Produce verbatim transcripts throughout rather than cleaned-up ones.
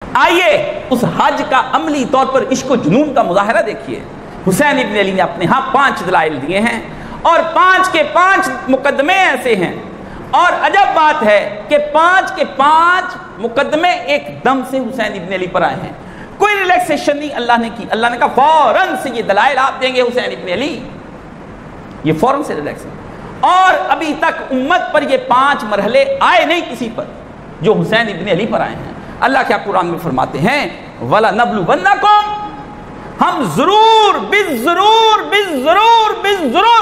آئیے اس حج کا عملی طور پر عشق و جنون کا مظاہرہ دیکھیے. حسین ابن علی نے اپنے ہاں پانچ دلائل دیے ہیں اور پانچ کے پانچ مقدمے ایسے ہیں. اور عجب بات ہے کہ پانچ کے پانچ مقدمے ایک دم سے حسین ابن علی پر آئے ہیں. کوئی ریلیکسیشن نہیں اللہ نے کی. اللہ نے کہا فوراً سے یہ دلائل آپ دیں گے حسین ابن علی, یہ فوراً سے ریلیکس. اور ابھی تک امت پر یہ پانچ مرحلے آئے نہیں کسی پر جو حسین ابن علی پر آئے ہیں. اللہ کیا قرآن میں فرماتے ہیں وَلَنَبْلُوَنَّكُمْ, ہم ضرور بالضرور بالضرور بالضرور,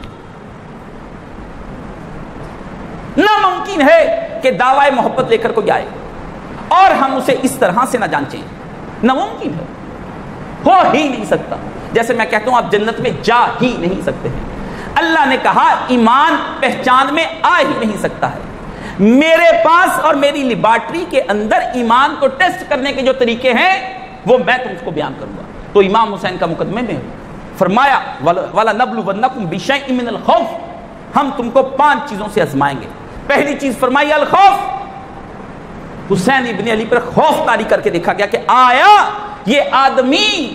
ناممکن ہے کہ دعوی محبت لے کر کوئی آئے اور ہم اسے اس طرح سے نہ جانچیں. ناممکن ہے, ہو ہی نہیں سکتا. جیسے میں کہتا ہوں آپ جنت میں جا ہی نہیں سکتے ہیں. اللہ نے کہا ایمان پہچان میں آ ہی نہیں سکتا ہے. میرے پاس اور میری لیبارٹری کے اندر ایمان کو ٹیسٹ کرنے کے جو طریقے ہیں وہ میں تم کو بیان کروں گا. تو امام حسین کا مقدمے میں فرمایا وَلَنَبْلُوَنَّكُمْ بِشَيْءٍ مِّنَ الْخَوْفِ, ہم تم کو پانچ چیزوں سے آزمائیں گے. پہلی چیز فرمائی الخوف. حسین ابن علی پر خوف طاری کر کے دیکھا گیا کہ آیا یہ آدمی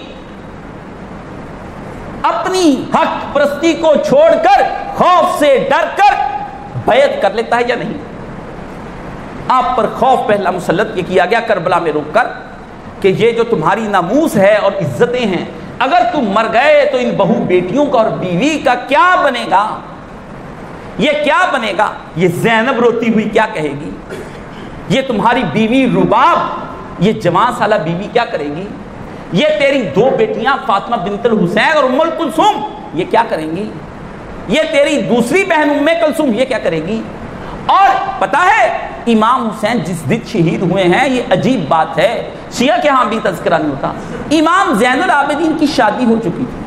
اپنی حق پرستی کو چھوڑ کر خوف سے ڈر کر بیعت کر لیتا ہے یا نہیں. آپ پر خوف پہلا مسلط یہ کیا گیا کربلا میں روک کر کہ یہ جو تمہاری ناموس ہے اور عزتیں ہیں, اگر تم مر گئے تو ان بہو بیٹیوں کا اور بیوی کا کیا بنے گا, یہ کیا بنے گا. یہ زینب روتی ہوئی کیا کہے گی, یہ تمہاری بیوی رباب یہ جوان سالہ بیوی کیا کرے گی, یہ تیری دو بیٹیاں فاطمہ بنت الحسین اور ام کلثوم یہ کیا کریں گی, یہ تیری دوسری بہن ام کلثوم یہ کیا کرے گی. اور پتا ہے امام حسین جس دن شہید ہوئے ہیں, یہ عجیب بات ہے, شیعہ کے ہاں بھی تذکرہ نہیں ہوتا. امام زین العابدین کی شادی ہو چکی تھی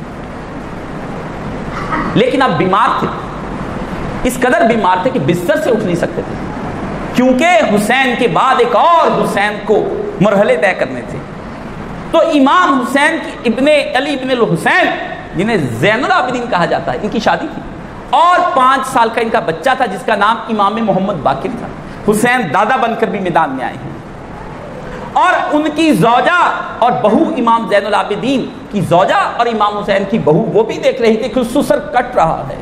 لیکن اب بیمار تھے, اس قدر بیمار تھے کہ بستر سے اٹھ نہیں سکتے تھے, کیونکہ حسین کے بعد ایک اور حسین کو مرحلے طے کرنے تھے. تو امام حسین کی ابن علی ابن الحسین جنہیں زین العابدین کہا جاتا ہے, ان کی شادی تھی اور پانچ سال کا ان کا بچہ تھا جس کا نام امام محمد باقر تھا. حسین دادا بن کر بھی میدان میں آئے ہیں اور ان کی زوجہ اور بہو امام زین العابدین کی زوجہ اور امام حسین کی بہو وہ بھی دیکھ رہی تھی کہ اس سر کٹ رہا ہے.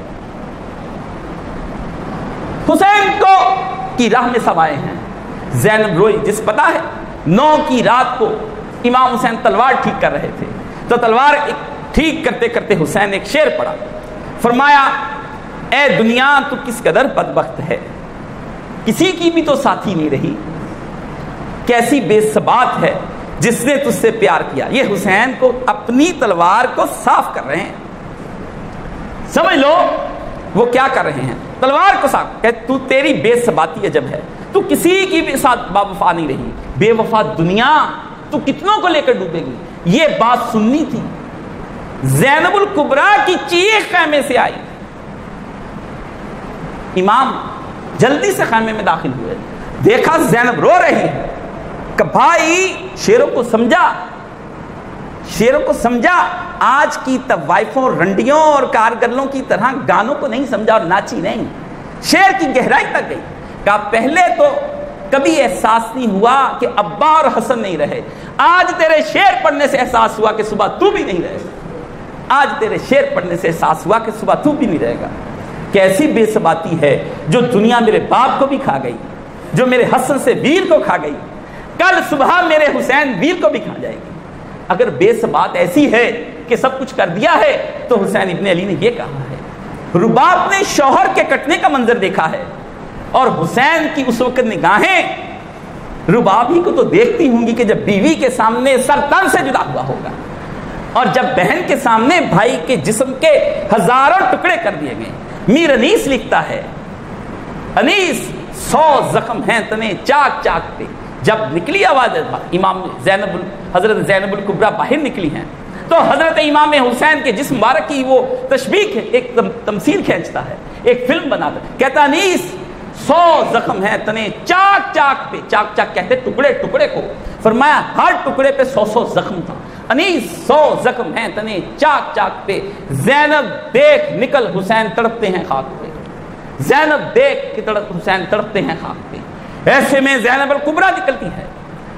حسین کو کی راہ میں سب آئے ہیں. زینب روئی, جس پتا ہے نو کی رات کو امام حسین تلوار ٹھیک کر رہے تھے تو تلوار ٹھیک کرتے کرتے حسین ایک شعر پڑھا. فرمایا اے دنیا تو کس قدر بدبخت ہے, کسی کی بھی تو ساتھی نہیں رہی, کیسی بے ثبات ہے جس نے تجھ سے پیار کیا. یہ حسین کو اپنی تلوار کو صاف کر رہے ہیں. سمجھ لو وہ کیا کر رہے ہیں, تلوار کو صاف کہ تو تیری بے ثباتی عجب ہے, تو کسی کی بھی ساتھ با وفا نہیں رہی, بے وفا دنیا تو کتنوں کو لے کر ڈوبے گی. یہ بات سننی تھی. زینب الکبریٰ کی چیخ خیمے سے آئی. امام جلدی سے خیمے میں داخل ہوئے, دیکھا زینب رو رہی ہے کہ بھائی شیروں کو سمجھا, شیروں کو سمجھا, آج کی طوائفوں رنڈیوں اور کارگرلوں کی طرح گانوں کو نہیں سمجھا اور ناچی نہیں, شعر کی گہرائی تک گئی. کہا پہلے تو کبھی احساس نہیں ہوا کہ ابا اور حسن نہیں رہے, آج تیرے شعر پڑھنے سے احساس ہوا کہ صبح تو بھی نہیں رہے گا, آج تیرے شعر پڑھنے سے احساس ہوا کہ صبح تو بھی نہیں رہے گا. کیسی بے ثباتی ہے جو دنیا میرے باپ کو بھی کھا گئی, جو میرے حسن سے ویر کو کھا گئی, کل صبح میرے حسین ویر کو بھی کھا جائے گی. اگر بے ثبات ایسی ہے کہ سب کچھ کر دیا ہے تو حسین ابن علی نے یہ کہا ہے. رباب نے شوہر کے کٹنے کا منظر دیکھا ہے اور حسین کی اس وقت نگاہیں رباب ہی کو تو دیکھتی ہوں گی کہ جب بیوی کے سامنے سر تن سے جدا ہوا ہوگا اور جب بہن کے سامنے بھائی کے جسم کے ہزاروں ٹکڑے کر دیے گئے. میر انیس لکھتا ہے, انیس سو زخم ہیں تنے چاک چاک پہ, جب نکلی آواز امام زینب حضرت زینب الکبریٰ باہر نکلی ہیں تو حضرت امام حسین کے جسم مبارک کی وہ تشبیہ ایک تمثیل کھینچتا ہے, ایک فلم بناتا ہے. کہتا انیس سو زخم ہیں تنے چاک چاک پہ, چاک چاک کہتے ٹکڑے ٹکڑے کو, فرمایا ہر ٹکڑے پہ سو سو زخم تھا. انیس سو زخم ہیں تنے چاک چاک پہ, زینب دیکھ نکل حسین تڑپتے ہیں خاک پہ, زینب دیکھ کہ حسین تڑپتے ہیں خاک پہ. ایسے میں زینب الکبریٰ نکلتی ہے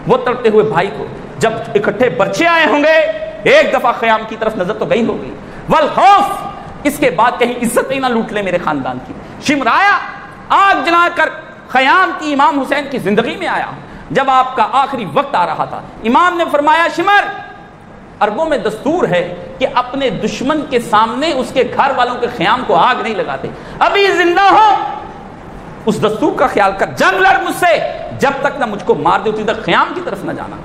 وہ تڑپتے ہوئے بھائی کو جب اکٹھے برچے آئے ہوں گے ایک دفعہ خیام کی طرف نظر تو گئی ہوگی، والخوف اس کے بعد کہیں عزت ہی نہ لوٹ لے میرے خاندان کی، شمرایا آگ جلا کر خیام کی امام حسین کی زندگی میں آیا جب آپ کا آخری وقت آ رہا تھا۔ امام نے فرمایا شمر، عربوں میں دستور ہے کہ اپنے دشمن کے سامنے اس کے گھر والوں کے خیام کو آگ نہیں لگاتے، ابھی زندہ ہو اس دستور کا خیال کر، جنگ لڑ مجھ سے، جب تک نہ مجھ کو مار دے اتنی تک خیام کی طرف نہ جانا۔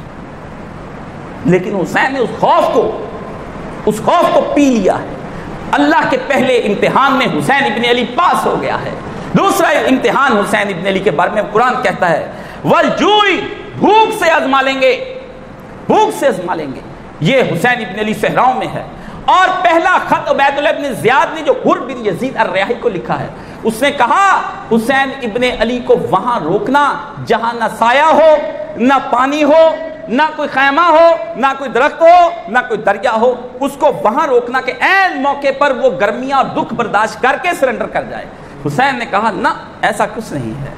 لیکن حسین نے اس خوف کو اس خوف کو پی لیا ہے۔ اللہ کے پہلے امتحان میں حسین ابن علی پاس ہو گیا ہے، دوسرا امتحان حسین ابن علی کے بارے میں قرآن کہتا ہے والجوع، بھوک سے آزما لیں گے، بھوک سے آزما لیں گے۔ یہ حسین ابن علی صحراؤں میں ہے، اور پہلا خط عبید اللہ ابن زیاد نے جو حر بن یزید الریاحی کو لکھا ہے، اس نے کہا حسین ابن علی کو وہاں روکنا جہاں نہ سایہ ہو، نہ پانی ہو، نہ کوئی خیمہ ہو، نہ کوئی درخت ہو، نہ کوئی دریا ہو، اس کو وہاں روکنا کہ عین موقع پر وہ گرمیاں اور دکھ برداشت کر کے سرنڈر کر جائے۔ حسین نے کہا نہ، ایسا کچھ نہیں ہے۔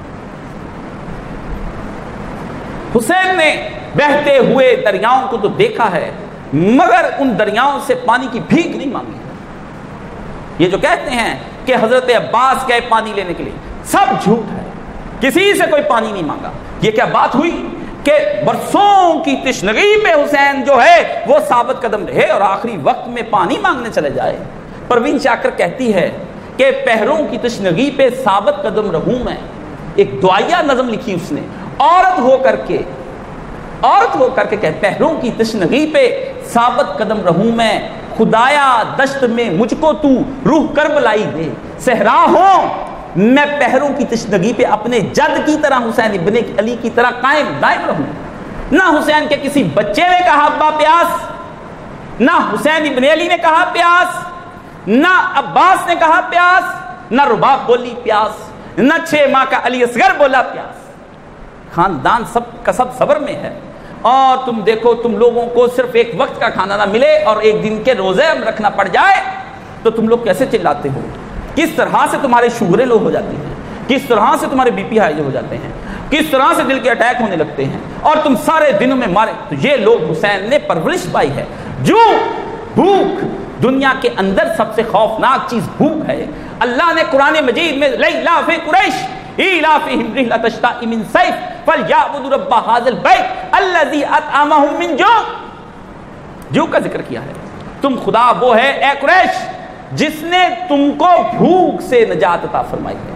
حسین نے بہتے ہوئے دریاؤں کو تو دیکھا ہے، مگر ان دریاؤں سے پانی کی بھیک نہیں مانگی۔ یہ جو کہتے ہیں کہ حضرت عباس گئے پانی لینے کے لیے، سب جھوٹ ہے، کسی سے کوئی پانی نہیں مانگا۔ یہ کیا بات ہوئی کہ برسوں کی تشنگی پہ حسین جو ہے وہ ثابت قدم رہے اور آخری وقت میں پانی مانگنے چلے جائے۔ پروین شاکر کہتی ہے کہ پہروں کی تشنگی پہ ثابت قدم رہوں میں، ایک دعائیہ نظم لکھی اس نے، عورت ہو کر کے عورت ہو کر کے کہ پہروں کی تشنگی پہ ثابت قدم رہوں میں، خدایا دشت میں مجھ کو تو روح کربلائی دے، صحرا ہوں میں پہروں کی تشنگی پہ اپنے جد کی طرح حسین ابن علی کی طرح قائم دائم رہوں۔ نہ حسین کے کسی بچے نے کہا ابا پیاس، نہ حسین ابن علی نے کہا پیاس، نہ عباس نے کہا پیاس، نہ رباب بولی پیاس، نہ چھ ماہ کا علی اصغر بولا پیاس۔ خاندان سب کا سب صبر میں ہے، اور تم دیکھو تم لوگوں کو صرف ایک وقت کا کھانا نہ ملے اور ایک دن کے روزے رکھنا پڑ جائے تو تم لوگ کیسے چلاتے ہو، کس طرح سے تمہارے شوگریں لو ہو جاتی ہیں، کس طرح سے تمہارے بی پی ہائی ہو جاتے ہیں، کس طرح سے دل کے اٹیک ہونے لگتے ہیں، اور تم سارے دنوں میں مارے۔ تو یہ لوگ حسین نے پرورش پائی ہے۔ جو بھوک، دنیا کے اندر سب سے خوفناک چیز بھوک ہے۔ اللہ نے قرآن مجید میں لیلا فی قریش ایلافہم رحلۃ الشتاء من صیف فلیعبدوا رب ھذا البیت الذی اطعمہم من جوع، جو کا ذکر کیا ہے۔ تم خدا وہ ہے اے قریش جس نے تم کو بھوک سے نجات عطا فرمائی ہے،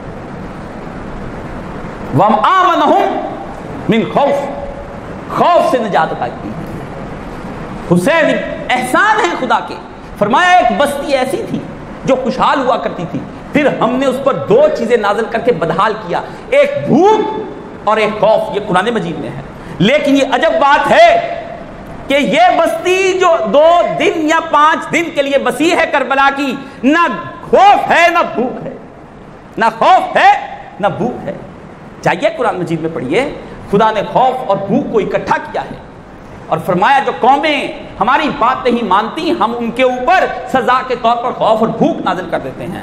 وَآمَنَهُمْ من خوف، خوف سے نجات عطا کی ہے۔ حسین احسان ہے خدا کے، فرمایا ایک بستی ایسی تھی جو خوشحال ہوا کرتی تھی، پھر ہم نے اس پر دو چیزیں نازل کر کے بدحال کیا، ایک بھوک اور ایک خوف۔ یہ قرآن مجید میں ہے، لیکن یہ عجب بات ہے کہ یہ بستی جو دو دن یا پانچ دن کے لیے بسی ہے کربلا کی، نہ خوف ہے نہ بھوک ہے، نہ خوف ہے نہ بھوک ہے۔ جائیے قرآن مجید میں پڑھیے، خدا نے خوف اور بھوک کو اکٹھا کیا ہے اور فرمایا جو قومیں ہماری بات نہیں مانتی ہم ان کے اوپر سزا کے طور پر خوف اور بھوک نازل کر دیتے ہیں،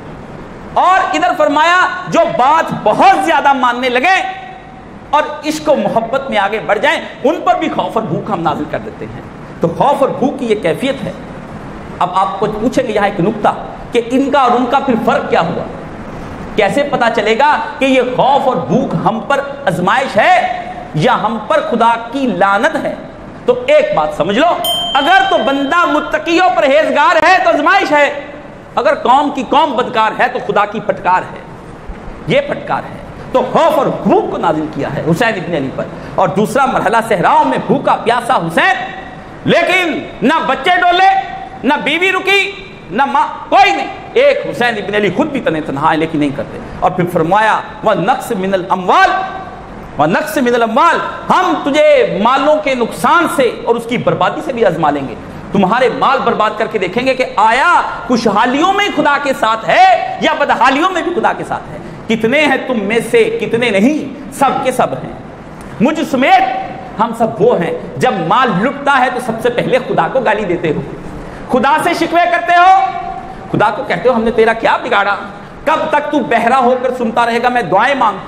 اور ادھر فرمایا جو بات بہت زیادہ ماننے لگے اور عشق و محبت میں آگے بڑھ جائیں ان پر بھی خوف اور بھوک ہم نازل کر دیتے ہیں۔ تو خوف اور بھوک کی یہ کیفیت ہے۔ اب آپ کو پوچھیں گے یہاں ایک نکتہ کہ ان کا اور ان کا پھر فرق کیا ہوا، کیسے پتا چلے گا کہ یہ خوف اور بھوک ہم پر آزمائش ہے یا ہم پر خدا کی لعنت ہے؟ تو ایک بات سمجھ لو، اگر تو بندہ متقی و پرہیزگار ہے تو آزمائش ہے، اگر قوم کی قوم بدکار ہے تو خدا کی پھٹکار ہے، یہ پھٹکار ہے۔ تو خوف اور بھوک کو نازل کیا ہے حسین ابن علی پر۔ اور دوسرا مرحلہ صحراؤں میں بھوکا پیاسا حسین، لیکن نہ بچے ڈولے، نہ بیوی رکی، نہ ماں، کوئی نہیں، ایک حسین ابن علی خود بھی تنے تنہا ہے لیکن نہیں کرتے۔ اور پھر فرمایا وَنَقْصٍ مِّنَ الْأَمْوَالِ وَنَقْصٍ مِّنَ الْأَمْوَالِ، ہم تجھے مالوں کے نقصان سے اور اس کی بربادی سے بھی آزما لیں گے، تمہارے مال برباد کر کے دیکھیں گے کہ آیا خوشحالیوں میں خدا کے ساتھ ہے یا بدحالیوں میں بھی خدا کے ساتھ ہے۔ کتنے ہیں تم میں سے، کتنے نہیں، سب کے سب ہیں، مجھ سمیت ہم سب وہ ہیں جب مال لٹتا ہے تو سب سے پہلے خدا کو گالی دیتے ہو، خدا سے شکوے کرتے ہو، خدا کو کہتے ہو ہم نے تیرا کیا بگاڑا، کب تک تو بہرا ہو کر سنتا رہے گا، میں دعائیں مانگتا ہوں،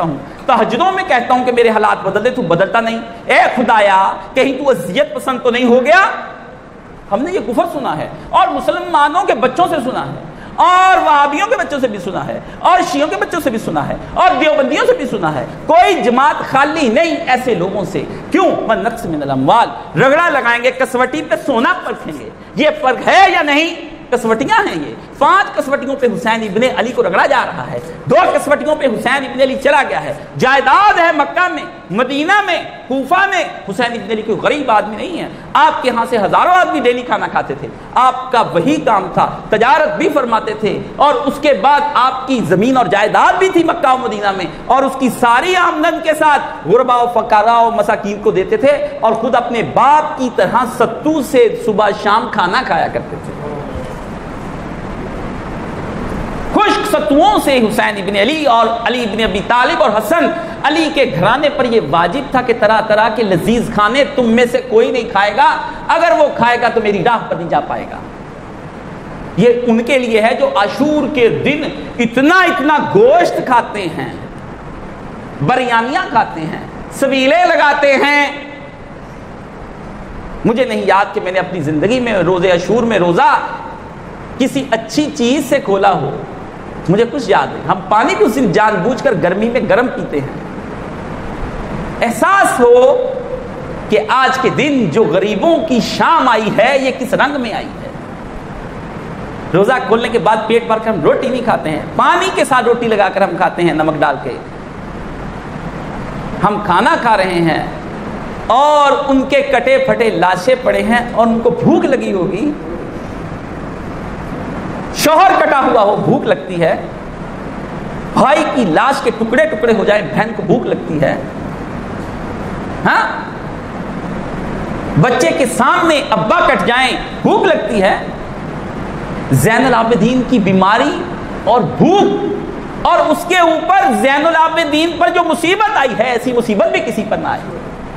तहज्जुदों में कहता हूं कि मेरे हालात बदल दे, तू बदलता नहीं। ए खुदाया, कहीं तू अजियत पसंद तो नहीं हो गया? हमने ये कुफर सुना है और मुसलमानों के बच्चों से सुना है और वहाबियों के बच्चों से भी सुना है और शियों के बच्चों से भी सुना है और देवबंदियों से भी सुना है। कोई जमात खाली नहीं ऐसे लोगों से। क्यों? मन नक्स मिनल अम्वाल, रगड़ा लगाएंगे, कसवटी पे सोना परखेंगे। ये फर्क है या नहीं? कसवटियां हैं ये। पांच कसवटियों पे हुसैन इब्ने अली को रगड़ा जा रहा है, दो कसवटियों पे हुसैन इब्ने अली चला गया है। जायदाद है मक्का में, मदीना में, कूफा में। हुसैन इब्ने अली कोई गरीब आदमी नहीं है। आपके यहाँ से हजारों आदमी डेली खाना खाते थे, आपका वही काम था, तजारत भी फरमाते थे और उसके बाद आपकी जमीन और जायदाद भी थी मक्का और मदीना में और उसकी सारी आमदन के साथ गुरबा और फकारा और मसाकीन को देते थे और खुद अपने बाप की तरह सत्तू से सुबह शाम खाना खाया करते थे। खुश्क सत्तुओं से हुसैन इब्ने अली और अली इब्ने अबी तालिब और हसन अली के घराने पर यह वाजिब था कि तरह तरह के लजीज खाने तुम में से कोई नहीं खाएगा, अगर वो खाएगा तो मेरी राह पर नहीं जा पाएगा। ये उनके लिए है जो आशूर के दिन इतना इतना गोश्त खाते हैं, बरियानियां खाते हैं, सबीले लगाते हैं। मुझे नहीं याद कि मैंने अपनी जिंदगी में रोजे आशूर में रोजा किसी अच्छी चीज से खोला हो, मुझे कुछ याद है। हम पानी भी उस दिन जानबूझकर गर्मी में गर्म पीते हैं। एहसास हो कि आज के दिन जो गरीबों की शाम आई है ये किस रंग में आई है। रोजा खोलने के बाद पेट भर कर हम रोटी नहीं खाते हैं, पानी के साथ रोटी लगाकर हम खाते हैं, नमक डाल के। हम खाना खा रहे हैं और उनके कटे फटे लाशें पड़े हैं और उनको भूख लगी होगी। शौहर कटा हुआ हो, भूख लगती है। भाई की लाश के टुकड़े टुकड़े हो जाए, बहन को भूख लगती है। हाँ, बच्चे के सामने अब्बा कट जाएं, भूख लगती है। ज़ैनुल आबिदीन की बीमारी और भूख और उसके ऊपर ज़ैनुल आबिदीन पर जो मुसीबत आई है, ऐसी मुसीबत भी किसी पर ना आई।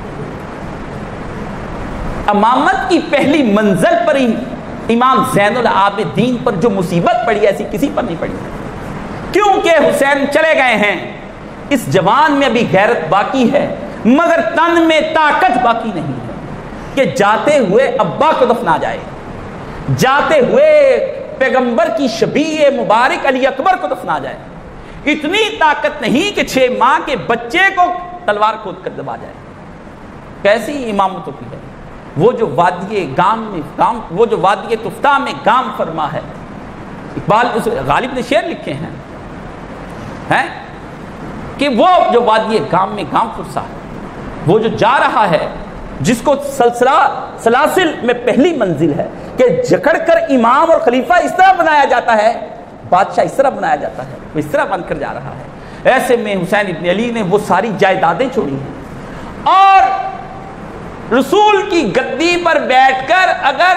इमामत की पहली मंजिल पर ही इमाम ज़ैनुल आबिदीन पर जो मुसीबत पड़ी ऐसी किसी पर नहीं पड़ी, क्योंकि हुसैन चले गए हैं। इस जवान में अभी गैरत बाकी है मगर तन में ताकत बाकी नहीं है कि जाते हुए अब्बा को दफना जाए, जाते हुए पैगंबर की शबीह मुबारक अली अकबर को दफना जाए। इतनी ताकत नहीं कि छह माह के बच्चे को तलवार खोद कर दबा जाए। कैसी इमामतों की है वो जो वादिये गाम में गाम वो जो वादिये तुफ्ता में गाम फरमा है। इकबाल उस गालिब ने शेर लिखे हैं हैं कि वो जो वादिये गाम में गाम फुरसा है, वो जो जा रहा है जिसको सलसला सलासिल में पहली मंजिल है कि जकड़कर इमाम और खलीफा इस तरह बनाया जाता है, बादशाह इस तरह बनाया जाता है, वो इस तरह बनकर जा रहा है। ऐसे में हुसैन इब्ने अली ने वो सारी जायदादें छोड़ी हैं और रसूल की गद्दी पर बैठकर अगर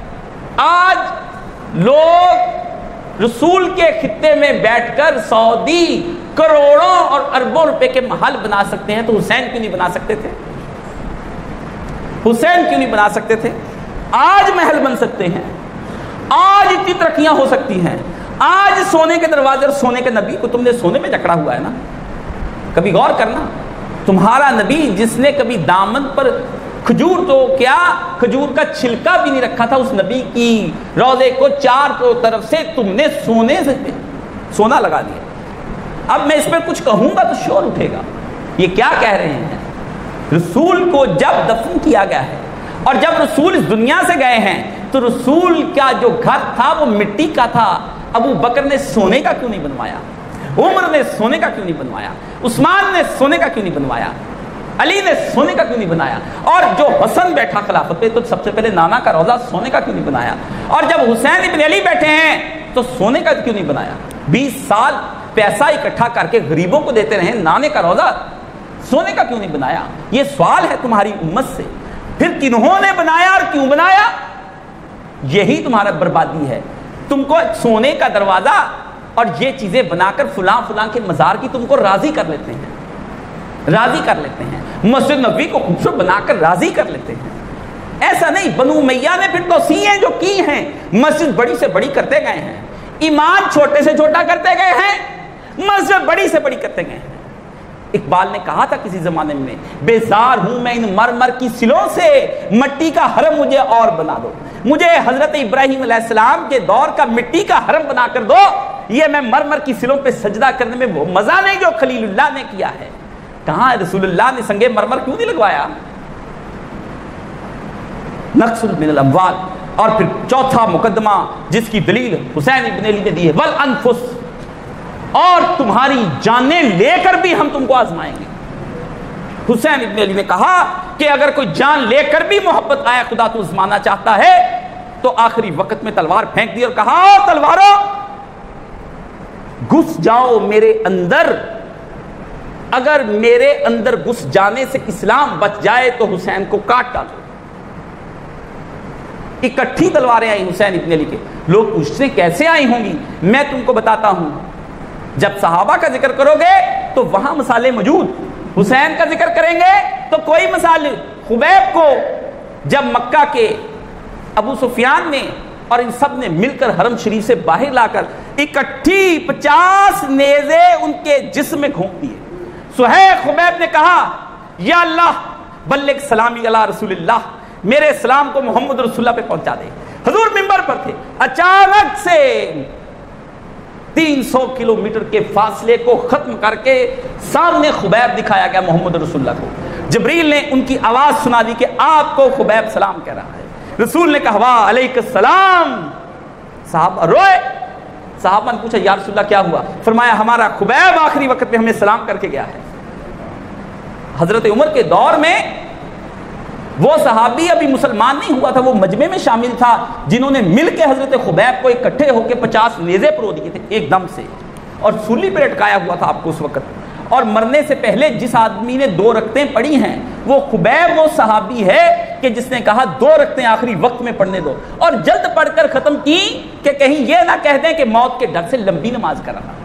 आज लोग रसूल के खित्ते में बैठकर सऊदी करोड़ों और अरबों रुपए के महल बना सकते हैं तो हुसैन क्यों नहीं बना सकते थे? हुसैन क्यों नहीं बना सकते थे? आज महल बन सकते हैं, आज इतनी तरक्कियां हो सकती हैं। आज सोने के दरवाजे और सोने के नबी को तुमने सोने में जकड़ा हुआ है ना। कभी गौर करना, तुम्हारा नबी जिसने कभी दामन पर खजूर तो क्या खजूर का छिलका भी नहीं रखा था, उस नबी की रोजे को चार तरफ से तुमने सोने से सोना लगा दिया। अब मैं इस पर कुछ कहूंगा तो शोर उठेगा। ये क्या कह रहे हैं? रसूल को जब दफन किया गया है और जब रसूल इस दुनिया से गए हैं तो रसूल का जो घर था वो मिट्टी का था। अबू बकर ने सोने का क्यों नहीं बनवाया? उमर ने सोने का क्यों नहीं बनवाया? उस्मान ने सोने का क्यों नहीं बनवाया? अली ने सोने का क्यों नहीं बनाया? और जो हसन बैठा खिलाफत पे तो सबसे पहले नाना का रोजा सोने का क्यों नहीं बनाया? और जब हुसैन इब्ने अली बैठे हैं तो सोने का क्यों नहीं बनाया? बीस साल पैसा इकट्ठा करके गरीबों को देते रहे, नाने का रोजा सोने का क्यों नहीं बनाया? ये सवाल है तुम्हारी उम्मत से। फिर किन्होंने बनाया और क्यों बनाया? यही तुम्हारा बर्बादी है। तुमको सोने का दरवाजा और ये चीजें बनाकर फुला फुला के मजार की तुमको राजी कर लेते हैं, राजी कर लेते हैं। मस्जिद नबी को खूबसूरत बनाकर राजी कर लेते हैं। ऐसा नहीं, बनु उमैया ने फिर तौसीएं जो की हैं मस्जिद बड़ी से बड़ी करते गए हैं, इमाम छोटे से छोटा करते गए हैं, मस्जिद बड़ी से बड़ी करते गए हैं। اقبال نے کہا تھا کسی زمانے میں، بیزار ہوں میں ان مرمر کی سلوں سے، مٹی کا حرم مجھے اور بنا دو، مجھے حضرت ابراہیم علیہ السلام کے دور کا مٹی کا حرم بنا کر دو، یہ میں مرمر کی سلوں پہ سجدہ کرنے میں وہ مزہ نہیں جو خلیل اللہ نے کیا ہے۔ کہاں رسول اللہ نے سنگ مرمر کیوں نہیں لگوایا؟ نقص من الاموال۔ اور پھر چوتھا مقدمہ جس کی دلیل حسین ابن علی نے دی ہے، والانفس، اور تمہاری جانیں لے کر بھی ہم تم کو آزمائیں گے۔ حسین ابن علی نے کہا کہ اگر کوئی جان لے کر بھی محبت آیا خدا تو آزمانا چاہتا ہے تو آخری وقت میں تلوار پھینک دی اور کہا تلواروں گھس جاؤ میرے اندر، اگر میرے اندر گھس جانے سے اسلام بچ جائے تو حسین کو کاٹ ڈالو۔ اکٹھی تلواریں آئی حسین ابن علی کے۔ لوگ پوچھتے ہیں کیسے آئی ہوں گی؟ میں تم کو بتاتا ہوں، جب صحابہ کا ذکر کرو گے تو وہاں مسالے موجود، حسین کا ذکر کریں گے تو کوئی مسالے۔ خبیب کو جب مکہ کے ابو سفیان نے اور ان سب نے مل کر حرم شریف سے باہر لا کر اکٹھی پچاس نیزے ان کے جسم میں گھونپ دیے، سہیل خبیب نے کہا یا اللہ بلغ سلامی علی رسول اللہ، میرے سلام کو محمد رسول اللہ پہ پہنچا دے۔ حضور منبر پر تھے، اچانک سے تین سو کلومیٹر کے فاصلے کو ختم کر کے سامنے خبیب دکھایا گیا محمد رسول اللہ کو۔ جبریل نے ان کی آواز سنا دی کہ آپ کو خبیب سلام کہہ رہا ہے۔ رسول نے کہا وعلیک السلام۔ صحابہ روئے، صحابہ نے پوچھا یا رسول اللہ کیا ہوا؟ فرمایا ہمارا خبیب آخری وقت میں ہمیں سلام کر کے گیا ہے۔ حضرت عمر کے دور میں وہ صحابی ابھی مسلمان نہیں ہوا تھا، وہ مجمع میں شامل تھا جنہوں نے مل کے حضرت خبیب کو اکٹھے ہو کے پچاس نیزے پرو دیے تھے ایک دم سے، اور سولی پہ لٹکایا ہوا تھا آپ کو اس وقت۔ اور مرنے سے پہلے جس آدمی نے دو رکعتیں پڑھی ہیں وہ خبیب وہ صحابی ہے کہ جس نے کہا دو رکعتیں آخری وقت میں پڑھنے دو، اور جلد پڑھ کر ختم کی کہ کہیں یہ نہ کہہ دیں کہ موت کے ڈر سے لمبی نماز کر رہا۔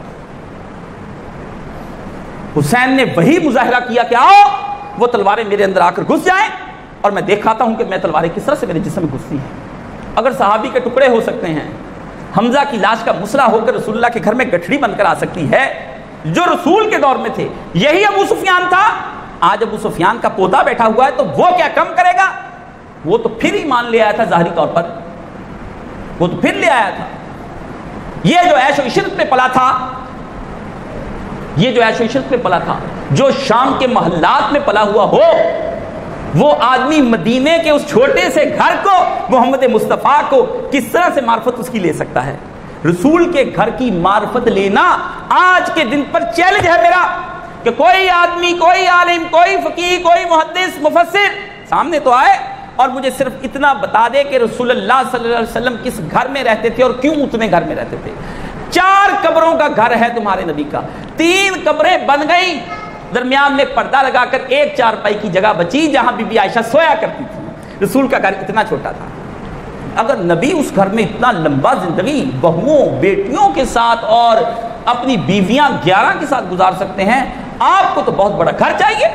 حسین نے وہی مظاہرہ کیا کہ آؤ وہ تلواریں میرے اندر آ کر گھس جائیں اور میں دکھاتا ہوں کہ میں تلواریں کس طرح سے میرے جسم میں گھستی ہیں۔ اگر صحابی کے ٹکڑے ہو سکتے ہیں، حمزہ کی لاش کا مسئلہ ہو کر رسول اللہ کے گھر میں گٹھڑی بن کر آ سکتی ہے جو رسول کے دور میں تھے، یہی ابو سفیان تھا۔ آج ابو سفیان کا پوتا بیٹھا ہوا ہے تو وہ کیا کم کرے گا؟ وہ تو پھر ہی مان لے آیا تھا ظاہری طور پر، وہ تو پھر لے آیا تھا۔ یہ جو عیش و عشرت پہ پلا تھا، یہ جو عیش و عشرت پہ پلا تھا، جو شام کے محلات میں پلا ہوا ہو، وہ آدمی مدینے کے اس چھوٹے سے گھر کو، محمد مصطفیٰ کو کس طرح سے معرفت اس کی لے سکتا ہے؟ رسول کے گھر کی معرفت لینا آج کے دن پر چیلنج ہے میرا، کہ کوئی آدمی، کوئی عالم، کوئی فقیہ، کوئی محدث، مفسر سامنے تو آئے اور مجھے صرف اتنا بتا دے کہ رسول اللہ صلی اللہ علیہ وسلم کس گھر میں رہتے تھے اور کیوں اتنے گھر میں رہتے تھے۔ چار قبروں کا گھر ہے تمہارے نبی کا، تین قبریں بن گئی، درمیان میں پردہ لگا کر ایک چارپائی کی جگہ بچی جہاں بی بی عائشہ سویا کرتی تھی۔ رسول کا گھر اتنا چھوٹا تھا، اگر نبی اس گھر میں اتنا لمبا زندگی بہوؤں بیٹیوں کے ساتھ اور اپنی بیویاں گیارہ کے ساتھ گزار سکتے ہیں، آپ کو تو بہت بڑا گھر چاہیے۔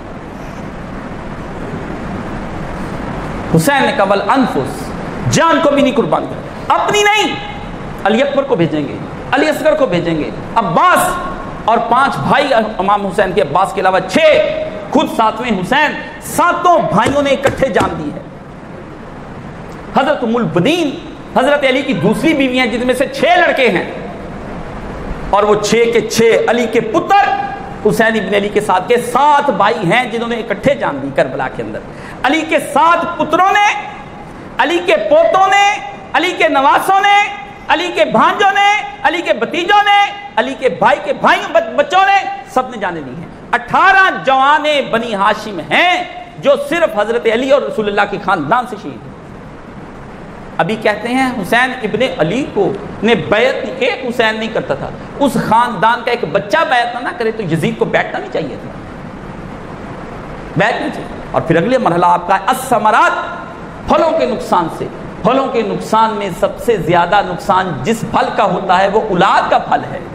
حسین نے کہا والانفس، جان کو بھی نہیں قربان کر، اپنی نہیں، علی اکبر کو بھیجیں گے، علی اصغر کو بھیجیں گے، عباس اور پانچ بھائی امام حسین کے، عباس کے علاوہ چھ، خود ساتویں حسین، ساتوں بھائیوں نے اکٹھے جان دی ہے۔ حضرت ام البنین حضرت علی کی دوسری بیوی ہیں جن میں سے چھ لڑکے ہیں، اور وہ چھ کے چھ علی کے پتر حسین ابن علی کے ساتھ کے سات بھائی ہیں جنہوں نے اکٹھے جان دی کربلا کے اندر۔ علی کے سات پتروں نے، علی کے پوتوں نے، علی کے نواسوں نے، علی کے بھانجوں نے، علی کے بھتیجوں نے، علی کے بھائی کے بھائیوں بچوں نے، سب نے جانے دی ہیں۔ اٹھارہ جوانے بنی ہاشم ہیں جو صرف حضرت علی اور رسول اللہ کے خاندان سے شہید ہیں۔ ابھی کہتے ہیں حسین ابن علی کو نے بیعت نہیں، ایک حسین نہیں کرتا تھا، اس خاندان کا ایک بچہ بیعت نہ کرے تو یزید کو بیٹھنا نہیں چاہیے تھا، بیعت نہیں چاہیے۔ اور پھر اگلے مرحلہ آپ کا الثمرات، پھلوں کے نقصان سے۔ پھلوں کے نقصان میں سب سے زیادہ نقصان جس پھل کا ہوتا ہے وہ اولاد کا پھل ہے۔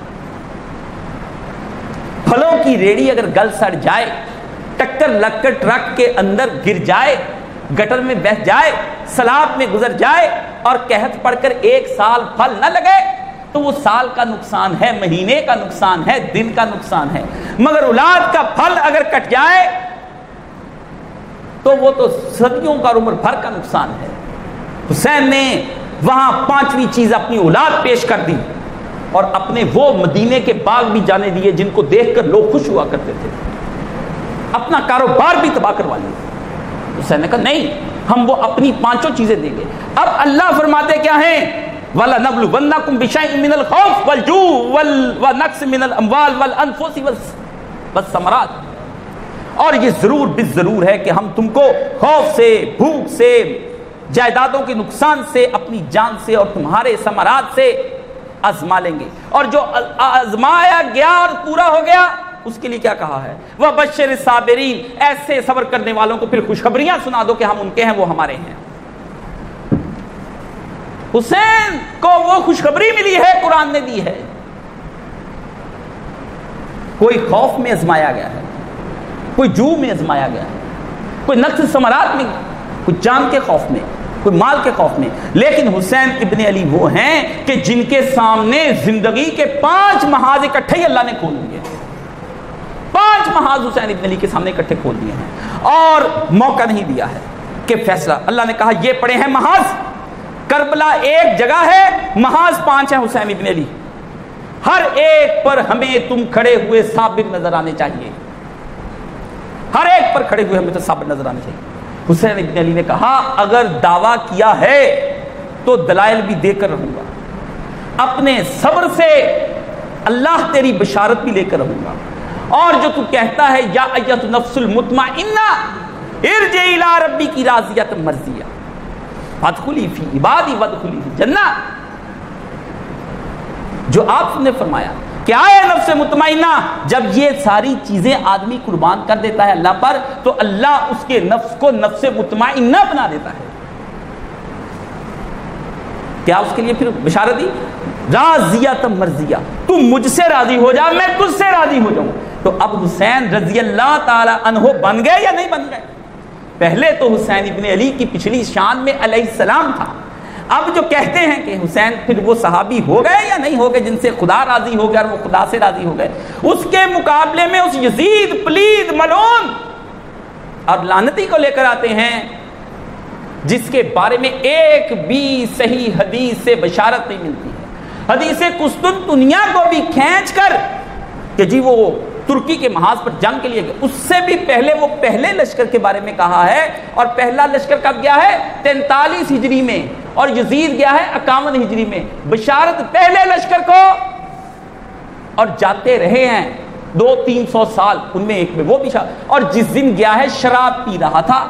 پھلوں کی ریڑھی اگر گل سڑ جائے، ٹکر لگ کر ٹرک کے اندر گر جائے، گٹر میں بہہ جائے، سیلاب میں گزر جائے اور قحط پڑ کر ایک سال پھل نہ لگے تو وہ سال کا نقصان ہے، مہینے کا نقصان ہے، دن کا نقصان ہے، مگر اولاد کا پھل اگر کٹ جائے تو وہ تو صدیوں کا عمر بھر کا نقصان ہے۔ حسین نے وہاں پانچویں چیز اپنی اولاد پیش کر دی اور اپنے وہ مدینے کے باغ بھی جانے دیے جن کو دیکھ کر لوگ خوش ہوا کرتے تھے، اپنا کاروبار بھی تباہ کروا لیا۔ حسین نے کہا نہیں، ہم وہ اپنی پانچوں چیزیں دیں گے۔ اب اللہ فرماتے کیا ہیں؟ وَلَنَبْلُوَنَّكُمْ بِشَيْءٍ مِّنَ الْخَوْفِ وَالْجُوعِ وَنَقْصٍ مِّنَ الْأَمْوَالِ وَالْأَنفُسِ وَالثَّمَرَاتِ، اور یہ ضرور بالضرور ہے کہ ہم تم کو خوف سے، بھوک سے، جائیدادوں کے نقصان سے، اپنی جان سے اور تمہارے ثمرات سے آزما لیں گے۔ اور جو آزمایا گیا اور پورا ہو گیا اس کے لیے کیا کہا ہے؟ وَبَشِّرِ الصَّابِرِينَ، ایسے صبر کرنے والوں کو پھر خوشخبریاں سنا دو کہ ہم ان کے ہیں، وہ ہمارے ہیں۔ حسین کو وہ خوشخبری ملی ہے، قرآن نے دی ہے۔ کوئی خوف میں آزمایا گیا ہے، کوئی جو میں آزمایا گیا ہے، کوئی نقص ثمرات میں، کوئی جان کے خوف میں، کوئی مال کے خوف میں، لیکن حسین ابن علی وہ ہیں کہ جن کے سامنے زندگی کے پانچ محاذ اکٹھے ہی اللہ نے کھول دیے، پانچ محاذ حسین ابن علی کے سامنے اکٹھے کھول دیے ہیں، اور موقع نہیں دیا ہے کہ فیصلہ۔ اللہ نے کہا یہ پڑے ہیں محاذ، کربلا ایک جگہ ہے، محاذ پانچ ہیں حسین ابن علی، ہر ایک پر ہمیں تم کھڑے ہوئے ثابت نظر آنے چاہیے، ہر ایک پر کھڑے ہوئے ہمیں تو ثابت نظر آنے چاہیے۔ حسین ابن علی نے کہا اگر دعویٰ کیا ہے تو دلائل بھی دے کر رہوں گا، اپنے صبر سے اللہ تیری بشارت بھی لے کر رہوں گا، اور جو تو کہتا ہے یا ایت نفس المطمئنہ ارجعی الی ربک راضیۃ مرضیہ فادخلی فی عبادی وادخلی فی جنہ، جو آپ نے فرمایا کیا ہے نفس مطمئنہ، جب یہ ساری چیزیں آدمی قربان کر دیتا ہے اللہ پر تو اللہ اس کے نفس کو نفس مطمئنہ بنا دیتا ہے۔ کیا اس کے لیے پھر بشارت دی؟ راضیۃ مرضیہ، تم مجھ سے راضی ہو جا میں تجھ سے راضی ہو جاؤں۔ تو اب حسین رضی اللہ تعالی عنہ بن گئے یا نہیں بن گئے؟ پہلے تو حسین ابن علی کی پچھلی شان میں علیہ السلام تھا، اب جو کہتے ہیں کہ حسین پھر وہ صحابی ہو گئے یا نہیں ہو گئے جن سے خدا راضی ہو گیا اور وہ خدا سے راضی ہو گئے، اس کے مقابلے میں اس یزید پلید ملعون اور لعنتی کو لے کر آتے ہیں جس کے بارے میں ایک بھی صحیح حدیث سے بشارت نہیں ملتی ہے۔ حدیث قسطنطنیہ کو بھی کھینچ کر کہ جی وہ ترکی کے محاذ پر جنگ کے لیے گئے، اس سے بھی پہلے وہ پہلے لشکر کے بارے میں کہا ہے، اور پہلا لشکر کب گیا ہے؟ تینتالیس ہجری میں، اور یزید گیا ہے اکاون ہجری میں۔ بشارت پہلے لشکر کو، اور جاتے رہے ہیں دو تین سو سال، ان میں ایک میں وہ بشارت، اور جس دن گیا ہے شراب پی رہا تھا،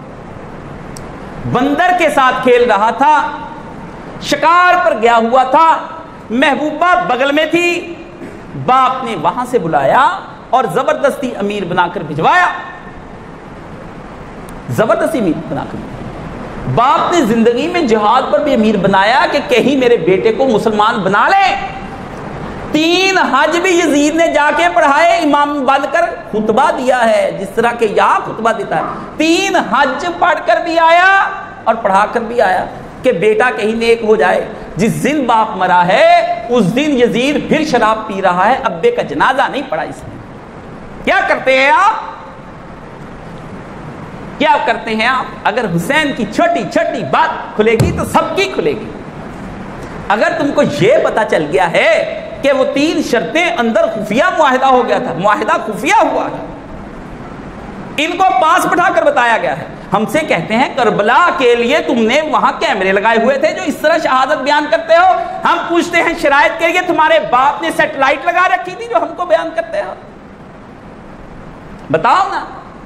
بندر کے ساتھ کھیل رہا تھا، شکار پر گیا ہوا تھا، محبوبہ بغل میں تھی، باپ نے وہاں سے بلایا اور زبردستی امیر بنا کر بھجوایا، زبردستی امیر بنا کر بھجوایا۔ باپ نے زندگی میں جہاد پر بھی امیر بنایا کہ کہیں میرے بیٹے کو مسلمان بنا لے۔ تین حج بھی یزید نے جا کے پڑھائے، امام بن کر خطبہ دیا ہے جس طرح کہ یہاں خطبہ دیتا ہے، تین حج پڑھ کر بھی آیا اور پڑھا کر بھی آیا کہ بیٹا کہیں نیک ہو جائے۔ جس دن باپ مرا ہے اس دن یزید پھر شراب پی رہا ہے، ابے کا جنازہ نہیں پڑھا اس نے۔ کیا کرتے ہیں آپ؟ کیا کرتے ہیں آپ؟ اگر حسین کی چھوٹی چھوٹی بات کھلے گی تو سب کی کھلے گی۔ اگر تم کو یہ پتا چل گیا ہے کہ وہ تین شرطیں اندر خفیہ معاہدہ ہو گیا تھا، معاہدہ خفیہ ہوا ہے، ان کو پاس بٹھا کر بتایا گیا ہے۔ ہم سے کہتے ہیں کربلا کے لیے تم نے وہاں کیمرے لگائے ہوئے تھے جو اس طرح شہادت بیان کرتے ہو، ہم پوچھتے ہیں شرائط کے لیے تمہارے باپ نے سیٹلائٹ لگا رکھی تھی جو ہم کو بیان کرتے ہو؟ بتاؤ نا۔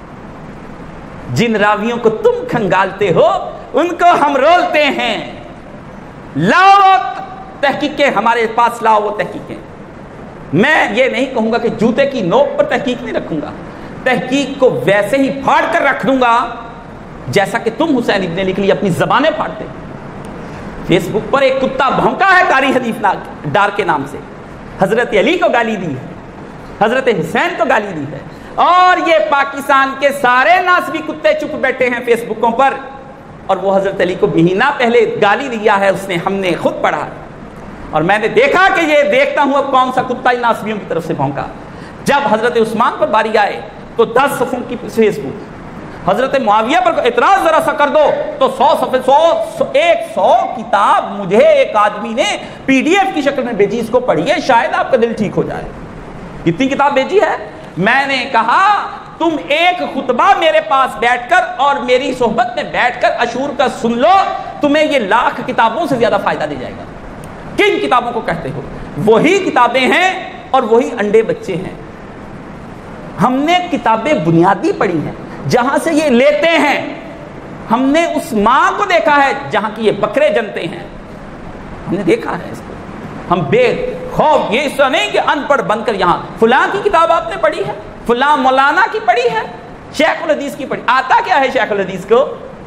جن راویوں کو تم کھنگالتے ہو ان کو ہم رولتے ہیں، لاؤ تحقیقیں ہمارے پاس، لاؤ وہ تحقیقیں۔ میں یہ نہیں کہوں گا کہ جوتے کی نوک پر تحقیق نہیں رکھوں گا، تحقیق کو ویسے ہی پھاڑ کر رکھ دوں گا جیسا کہ تم حسین ابن علی کے لیے اپنی زبانیں پھاڑتے۔ فیس بک پر ایک کتا بھونکا ہے قاری حدیث ڈار کے نام سے، حضرت علی کو گالی دی ہے، حضرت حسین کو گالی دی ہے، اور یہ پاکستان کے سارے ناسبی کتے چپ بیٹھے ہیں فیس بکوں پر، اور وہ حضرت علی کو مہینہ پہلے گالی دیا ہے اس نے، ہم نے خود پڑھا۔ اور میں نے دیکھا کہ یہ دیکھتا ہوں اب کون سا کتا ان ناسبیوں کی طرف سے بھونکا. جب حضرت عثمان پر باری آئے تو دس صفوں کی فیس بک، حضرت معاویہ پر اعتراض ذرا سا کر دو تو سو صفحے سو ایک سو کتاب مجھے ایک آدمی نے پی ڈی ایف کی شکل میں بھیجی، اس کو پڑھیے شاید آپ کا دل ٹھیک ہو جائے. کتنی کتاب بھیجی ہے؟ میں نے کہا تم ایک خطبہ میرے پاس بیٹھ کر اور میری صحبت میں بیٹھ کر عاشور کا سن لو، تمہیں یہ لاکھ کتابوں سے زیادہ فائدہ دے جائے گا. کن کتابوں کو کہتے ہو؟ وہی کتابیں ہیں اور وہی انڈے بچے ہیں. ہم نے کتابیں بنیادی پڑھی ہیں جہاں سے یہ لیتے ہیں. ہم نے اس ماں کو دیکھا ہے جہاں کی یہ بکرے جنتے ہیں. ہم نے دیکھا ہے اس کو. ہم بے خوف یہ اس طرح نہیں کہ ان پڑھ بن کر یہاں فلاں کی کتاب آپ نے پڑھی ہے، فلاں مولانا کی پڑھی ہے، شیخ الحدیث کی پڑھی. آتا کیا ہے شیخ الحدیث کو؟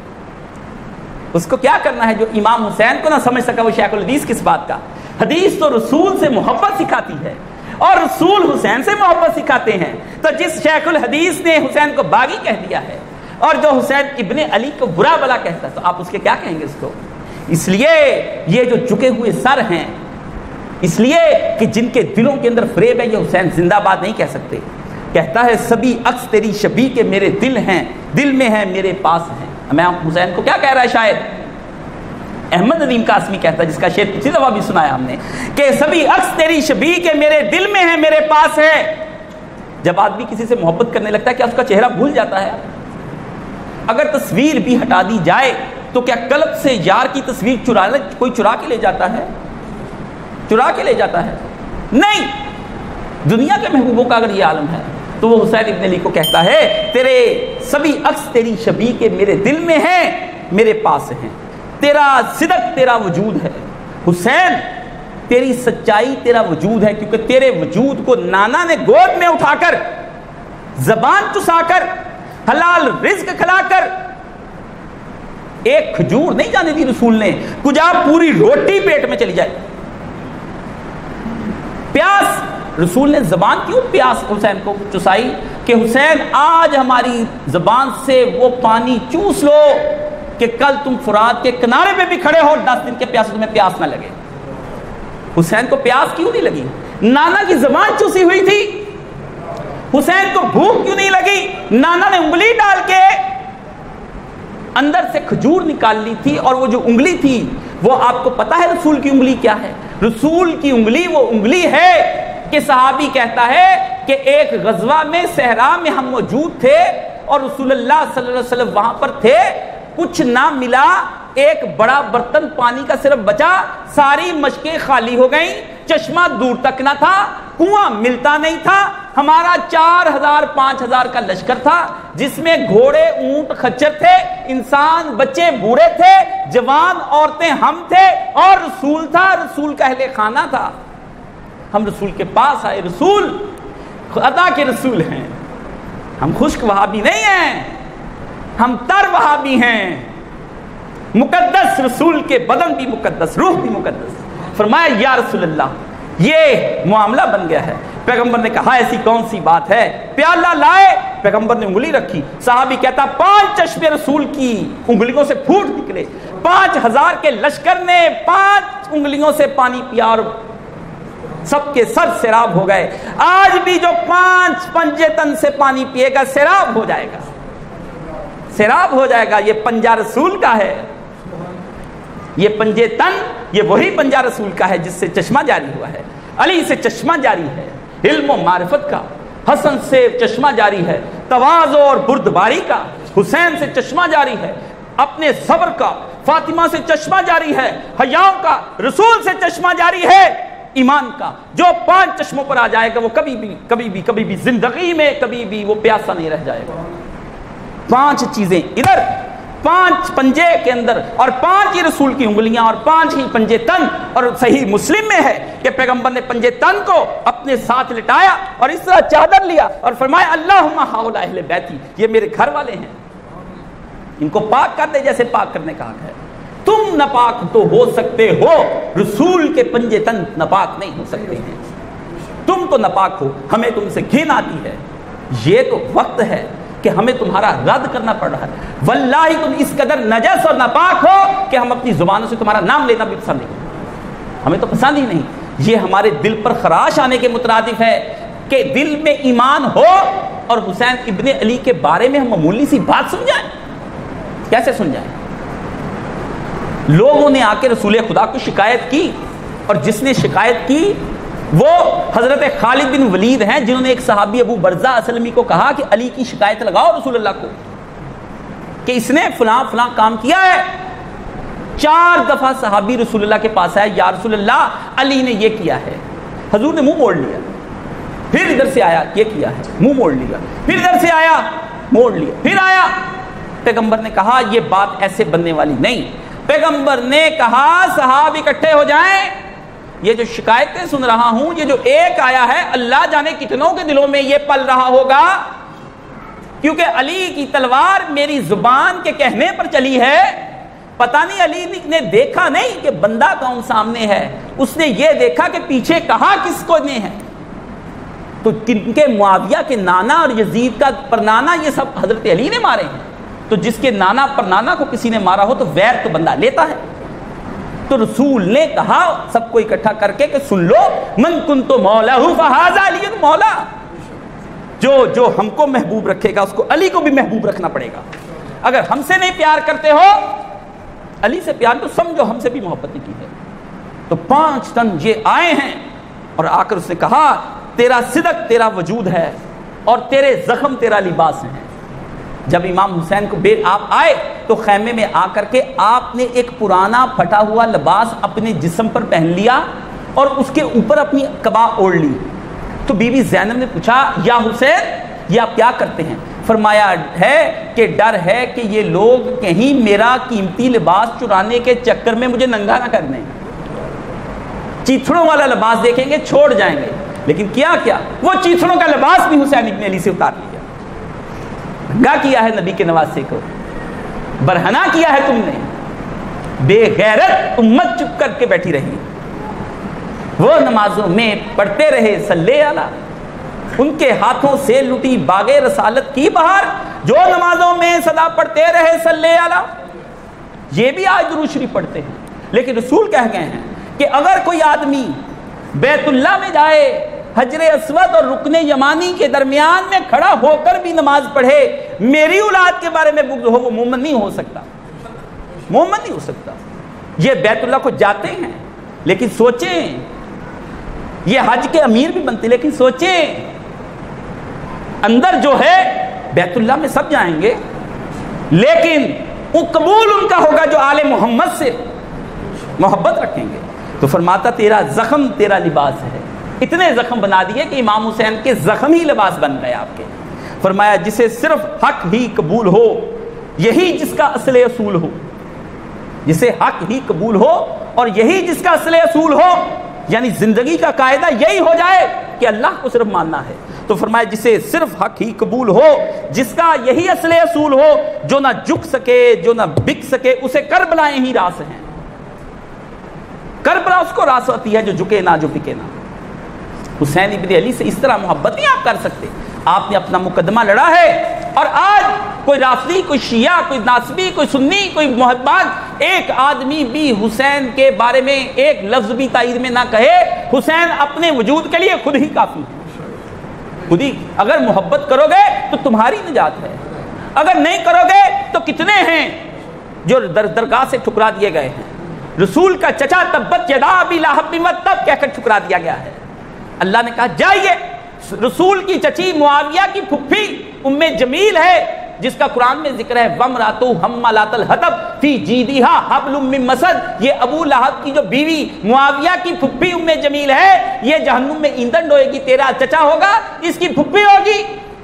اس کو کیا کرنا ہے؟ جو امام حسین کو نہ سمجھ سکا وہ شیخ الحدیث کس بات کا؟ حدیث تو رسول سے محبت سکھاتی ہے اور رسول حسین سے محبت سکھاتے ہیں. تو جس شیخ الحدیث نے حسین کو باغی کہہ دیا ہے اور جو حسین ابن علی کو برا بلا کہتا ہے تو آپ اس کے کیا کہیں گے اس کو؟ اس لیے یہ جو جھکے ہوئے سر ہیں، اس لیے کہ جن کے دلوں کے اندر فریب ہے، یہ حسین زندہ باد نہیں کہہ سکتے. کہتا ہے سبھی عکس تیری شبیہ کے میرے دل ہیں، دل میں ہیں میرے پاس ہیں. میں حسین کو کیا کہہ رہا ہے شاید؟ احمد ندیم قاسمی کہتا ہے، جس کا شعر پچھلی دفعہ بھی سنایا ہم نے، کہ سبھی عکس تیری شبیہ کے میرے دل میں ہیں میرے پاس ہے. جب آدمی کسی سے محبت کرنے لگتا ہے کیا اس کا چہرہ بھول جاتا ہے؟ اگر تصویر بھی ہٹا دی جائے تو کیا قلب سے یار کی تصویر چرا کوئی چرا کے لے جاتا ہے؟ چرا کے لے جاتا ہے؟ نہیں. دنیا کے محبوبوں کا اگر یہ عالم ہے تو وہ حسین ابن علی کو کہتا ہے تیرے سبھی عکس تیری شبیہ کے میرے دل میں ہیں میرے پاس ہیں. تیرا صدق تیرا وجود ہے حسین، تیری سچائی تیرا وجود ہے، کیونکہ تیرے وجود کو نانا نے گود میں اٹھا کر، زبان چسا کر، حلال رزق کھلا کر، ایک کھجور نہیں جانے دی رسول نے، کجا پوری روٹی پیٹ میں چلی جائے. پیاس، رسول نے زبان کیوں پیاس حسین کو چسائی کہ حسین آج ہماری زبان سے وہ پانی چوس لو کہ کل تم فرات کے کنارے پہ بھی کھڑے ہو، دس دن کے پیاسے تمہیں پیاس نہ لگے. حسین کو پیاس کیوں نہیں لگی؟ نانا کی زبان چوسی ہوئی تھی. حسین کو بھوک کیوں نہیں لگی؟ نانا نے انگلی ڈال کے اندر سے کھجور نکال لی تھی، اور وہ جو انگلی تھی وہ آپ کو پتا ہے رسول کی انگلی کیا ہے؟ رسول کی انگلی وہ انگلی ہے کہ صحابی کہتا ہے کہ ایک غزوہ میں صحرا میں ہم موجود تھے اور رسول اللہ صلی اللہ علیہ وسلم وہاں پر تھے، کچھ نہ ملا، ایک بڑا برتن پانی کا صرف بچا، ساری مشکیں خالی ہو گئیں، چشمہ دور تک نہ تھا، کنواں ملتا نہیں تھا. ہمارا چار ہزار پانچ ہزار کا لشکر تھا جس میں گھوڑے اونٹ خچر تھے، انسان بچے بوڑھے تھے، جوان عورتیں ہم تھے، اور رسول تھا، رسول کا اہل خانہ تھا. ہم رسول کے پاس آئے، رسول خدا کے رسول ہیں، ہم خشک وہابی نہیں ہیں، ہم تر وہابی ہیں. مقدس رسول کے بدن بھی مقدس، روح بھی مقدس. فرمایا یا رسول اللہ یہ معاملہ بن گیا ہے. پیغمبر نے کہا ایسی کون سی بات ہے؟ پیالہ لائے، پیغمبر نے انگلی رکھی. صحابی کہتا پانچ چشمے رسول کی انگلیوں سے پھوٹ نکلے، پانچ ہزار کے لشکر نے پانچ انگلیوں سے پانی پیا اور سب کے سر سیراب ہو گئے. آج بھی جو پانچ پنجے تن سے پانی پیے گا سیراب ہو جائے گا، سیراب ہو جائے گا. یہ پنجہ رسول کا ہے، یہ پنجے تن یہ وہی پنجہ رسول کا ہے جس سے چشمہ جاری ہوا ہے. علی سے چشمہ جاری ہے علم و معرفت کا، حسن سے چشمہ جاری ہے تواضع اور بردباری کا، حسین سے چشمہ جاری ہے اپنے صبر کا، فاطمہ سے چشمہ جاری ہے حیا کا، رسول سے چشمہ جاری ہے ایمان کا. جو پانچ چشموں پر آ جائے گا وہ کبھی بھی کبھی بھی کبھی بھی زندگی میں کبھی بھی وہ پیاسا نہیں رہ جائے گا. پانچ چیزیں ادھر، پانچ پنجے کے اندر، اور پانچ ہی رسول کی انگلیاں اور پانچ ہی پنجے تن. اور صحیح مسلم میں ہے کہ پیغمبر نے پنجے تن کو اپنے ساتھ لٹایا اور اس طرح چادر لیا اور فرمایا اللہم ہؤلاء اہل بیتی، یہ میرے گھر والے ہیں، ان کو پاک کر دے جیسے پاک کرنے کا حق ہے. تم ناپاک تو ہو سکتے ہو، رسول کے پنجے تن ناپاک نہیں ہو سکتے ہیں. تم تو ناپاک ہو، ہمیں تم سے گھن آتی ہے. یہ تو وقت ہے کہ ہمیں تمہارا رد کرنا پڑ رہا ہے. واللہ تم اس قدر نجس اور ناپاک ہو کہ ہم اپنی زبانوں سے تمہارا نام لینا بھی پسند نہیں. ہمیں تو پسند ہی نہیں. یہ ہمارے دل پر خراش آنے کے مترادف ہے کہ دل میں ایمان ہو اور حسین ابن علی کے بارے میں ہم معمولی سی بات سن جائیں. کیسے سن جائیں؟ لوگوں نے آ کے رسول خدا کو شکایت کی، اور جس نے شکایت کی وہ حضرت خالد بن ولید ہیں، جنہوں نے ایک صحابی ابو برزہ اسلمی کو کہا کہ علی کی شکایت لگاؤ رسول اللہ کو کہ اس نے فلاں فلاں کام کیا ہے. چار دفعہ صحابی رسول اللہ کے پاس آیا، یا رسول اللہ علی نے یہ کیا ہے. حضور نے منہ موڑ لیا. پھر ادھر سے آیا، یہ کیا ہے، منہ موڑ لیا. پھر ادھر سے آیا، موڑ لیا. پھر آیا، پیغمبر نے کہا یہ بات ایسے بننے والی نہیں. پیغمبر نے کہا صحابہ اکٹھے ہو جائیں، یہ جو شکایتیں سن رہا ہوں، یہ جو ایک آیا ہے، اللہ جانے کتنوں کے دلوں میں یہ پل رہا ہوگا، کیونکہ علی کی تلوار میری زبان کے کہنے پر چلی ہے. پتہ نہیں علی نے دیکھا نہیں کہ بندہ کون سامنے ہے، اس نے یہ دیکھا کہ پیچھے کہا کس کو نے ہے. تو کن کے معاویہ کے نانا اور یزید کا پرنانا یہ سب حضرت علی نے مارے ہیں. تو جس کے نانا پرنانا کو کسی نے مارا ہو تو ویر تو بندہ لیتا ہے. تو رسول نے کہا سب کو اکٹھا کر کے کہ سن لو، من کنت مولا فہذا علی مولا، جو جو ہم کو محبوب رکھے گا اس کو علی کو بھی محبوب رکھنا پڑے گا. اگر ہم سے نہیں پیار کرتے ہو علی سے پیار تو سمجھو ہم سے بھی محبت کی ہے. تو پانچ تن یہ آئے ہیں اور آ کر اس نے کہا تیرا صدق تیرا وجود ہے اور تیرے زخم تیرا لباس ہیں. جب امام حسین کو بے آپ آئے تو خیمے میں آ کر کے آپ نے ایک پرانا پھٹا ہوا لباس اپنے جسم پر پہن لیا اور اس کے اوپر اپنی قبا اوڑھ لی. تو بی بی زینب نے پوچھا یا حسین یہ آپ کیا کرتے ہیں؟ فرمایا ہے کہ ڈر ہے کہ یہ لوگ کہیں میرا قیمتی لباس چرانے کے چکر میں مجھے ننگا نہ کر دیں. چیتھڑوں والا لباس دیکھیں گے چھوڑ جائیں گے. لیکن کیا کیا وہ چیتھڑوں کا لباس بھی حسین ابن علی سے اتار لیا. ننگا کیا ہے نبی کے نواسے کو، برہنا کیا ہے تم نے. بے غیرت امت چپ کر کے بیٹھی رہی. وہ نمازوں میں پڑھتے رہے صلی اللہ، ان کے ہاتھوں سے لٹی باغ رسالت کی بہار، جو نمازوں میں صدا پڑھتے رہے صلی اللہ. یہ بھی آج درود شریف پڑھتے ہیں، لیکن رسول کہہ گئے ہیں کہ اگر کوئی آدمی بیت اللہ میں جائے، حجر اسود اور رکن یمانی کے درمیان میں کھڑا ہو کر بھی نماز پڑھے، میری اولاد کے بارے میں بغض ہو، وہ مومن نہیں ہو سکتا. مومن نہیں ہو سکتا. یہ بیت اللہ کو جاتے ہیں لیکن سوچیں، یہ حج کے امیر بھی بنتے لیکن سوچیں اندر جو ہے بیت اللہ میں سب جائیں گے لیکن وہ قبول ان کا ہوگا جو آل محمد سے محبت رکھیں گے. تو فرماتا تیرا زخم تیرا لباس ہے. اتنے زخم بنا دیے کہ امام حسین کے زخم ہی لباس بن گئے آپ کے. فرمایا جسے صرف حق ہی قبول ہو یہی جس کا اصل اصول ہو. جسے حق ہی قبول ہو اور یہی جس کا اصل اصول ہو، یعنی زندگی کا قاعدہ یہی ہو جائے کہ اللہ کو صرف ماننا ہے. تو فرمایا جسے صرف حق ہی قبول ہو، جس کا یہی اصل اصول ہو، جو نہ جھک سکے جو نہ بک سکے، اسے کربلائیں ہی راس ہیں. کربلا اس کو راس ہوتی ہے جو جھکے نہ جو بکے نہ. حسین ابن علی سے اس طرح محبت نہیں آپ کر سکتے. آپ نے اپنا مقدمہ لڑا ہے اور آج کوئی رافضی، کوئی شیعہ، کوئی ناصبی، کوئی سنی، کوئی محبان، ایک آدمی بھی حسین کے بارے میں ایک لفظ بھی تائید میں نہ کہے. حسین اپنے وجود کے لیے خود ہی کافی ہے. خود ہی اگر محبت کرو گے تو تمہاری نجات ہے، اگر نہیں کرو گے تو کتنے ہیں جو در درگاہ سے ٹھکرا دیے گئے ہیں. رسول کا چچا تبت یدا ابی لہب تب کہہ کر ٹھکرا دیا گیا ہے. اللہ نے کہا جائیے. رسول کی چچی معاویہ کی پھپھی ام جمیل ہے جس کا قرآن میں ذکر ہے وامرأتہ حمالۃ الحطب فی جیدہا حبل من مسد. یہ ابو لہب کی جو بیوی معاویہ کی پھپھی ام جمیل ہے، یہ جہنم میں ایندھن ڈوئے گی. تیرا چچا ہوگا، اس کی پھپھی ہوگی.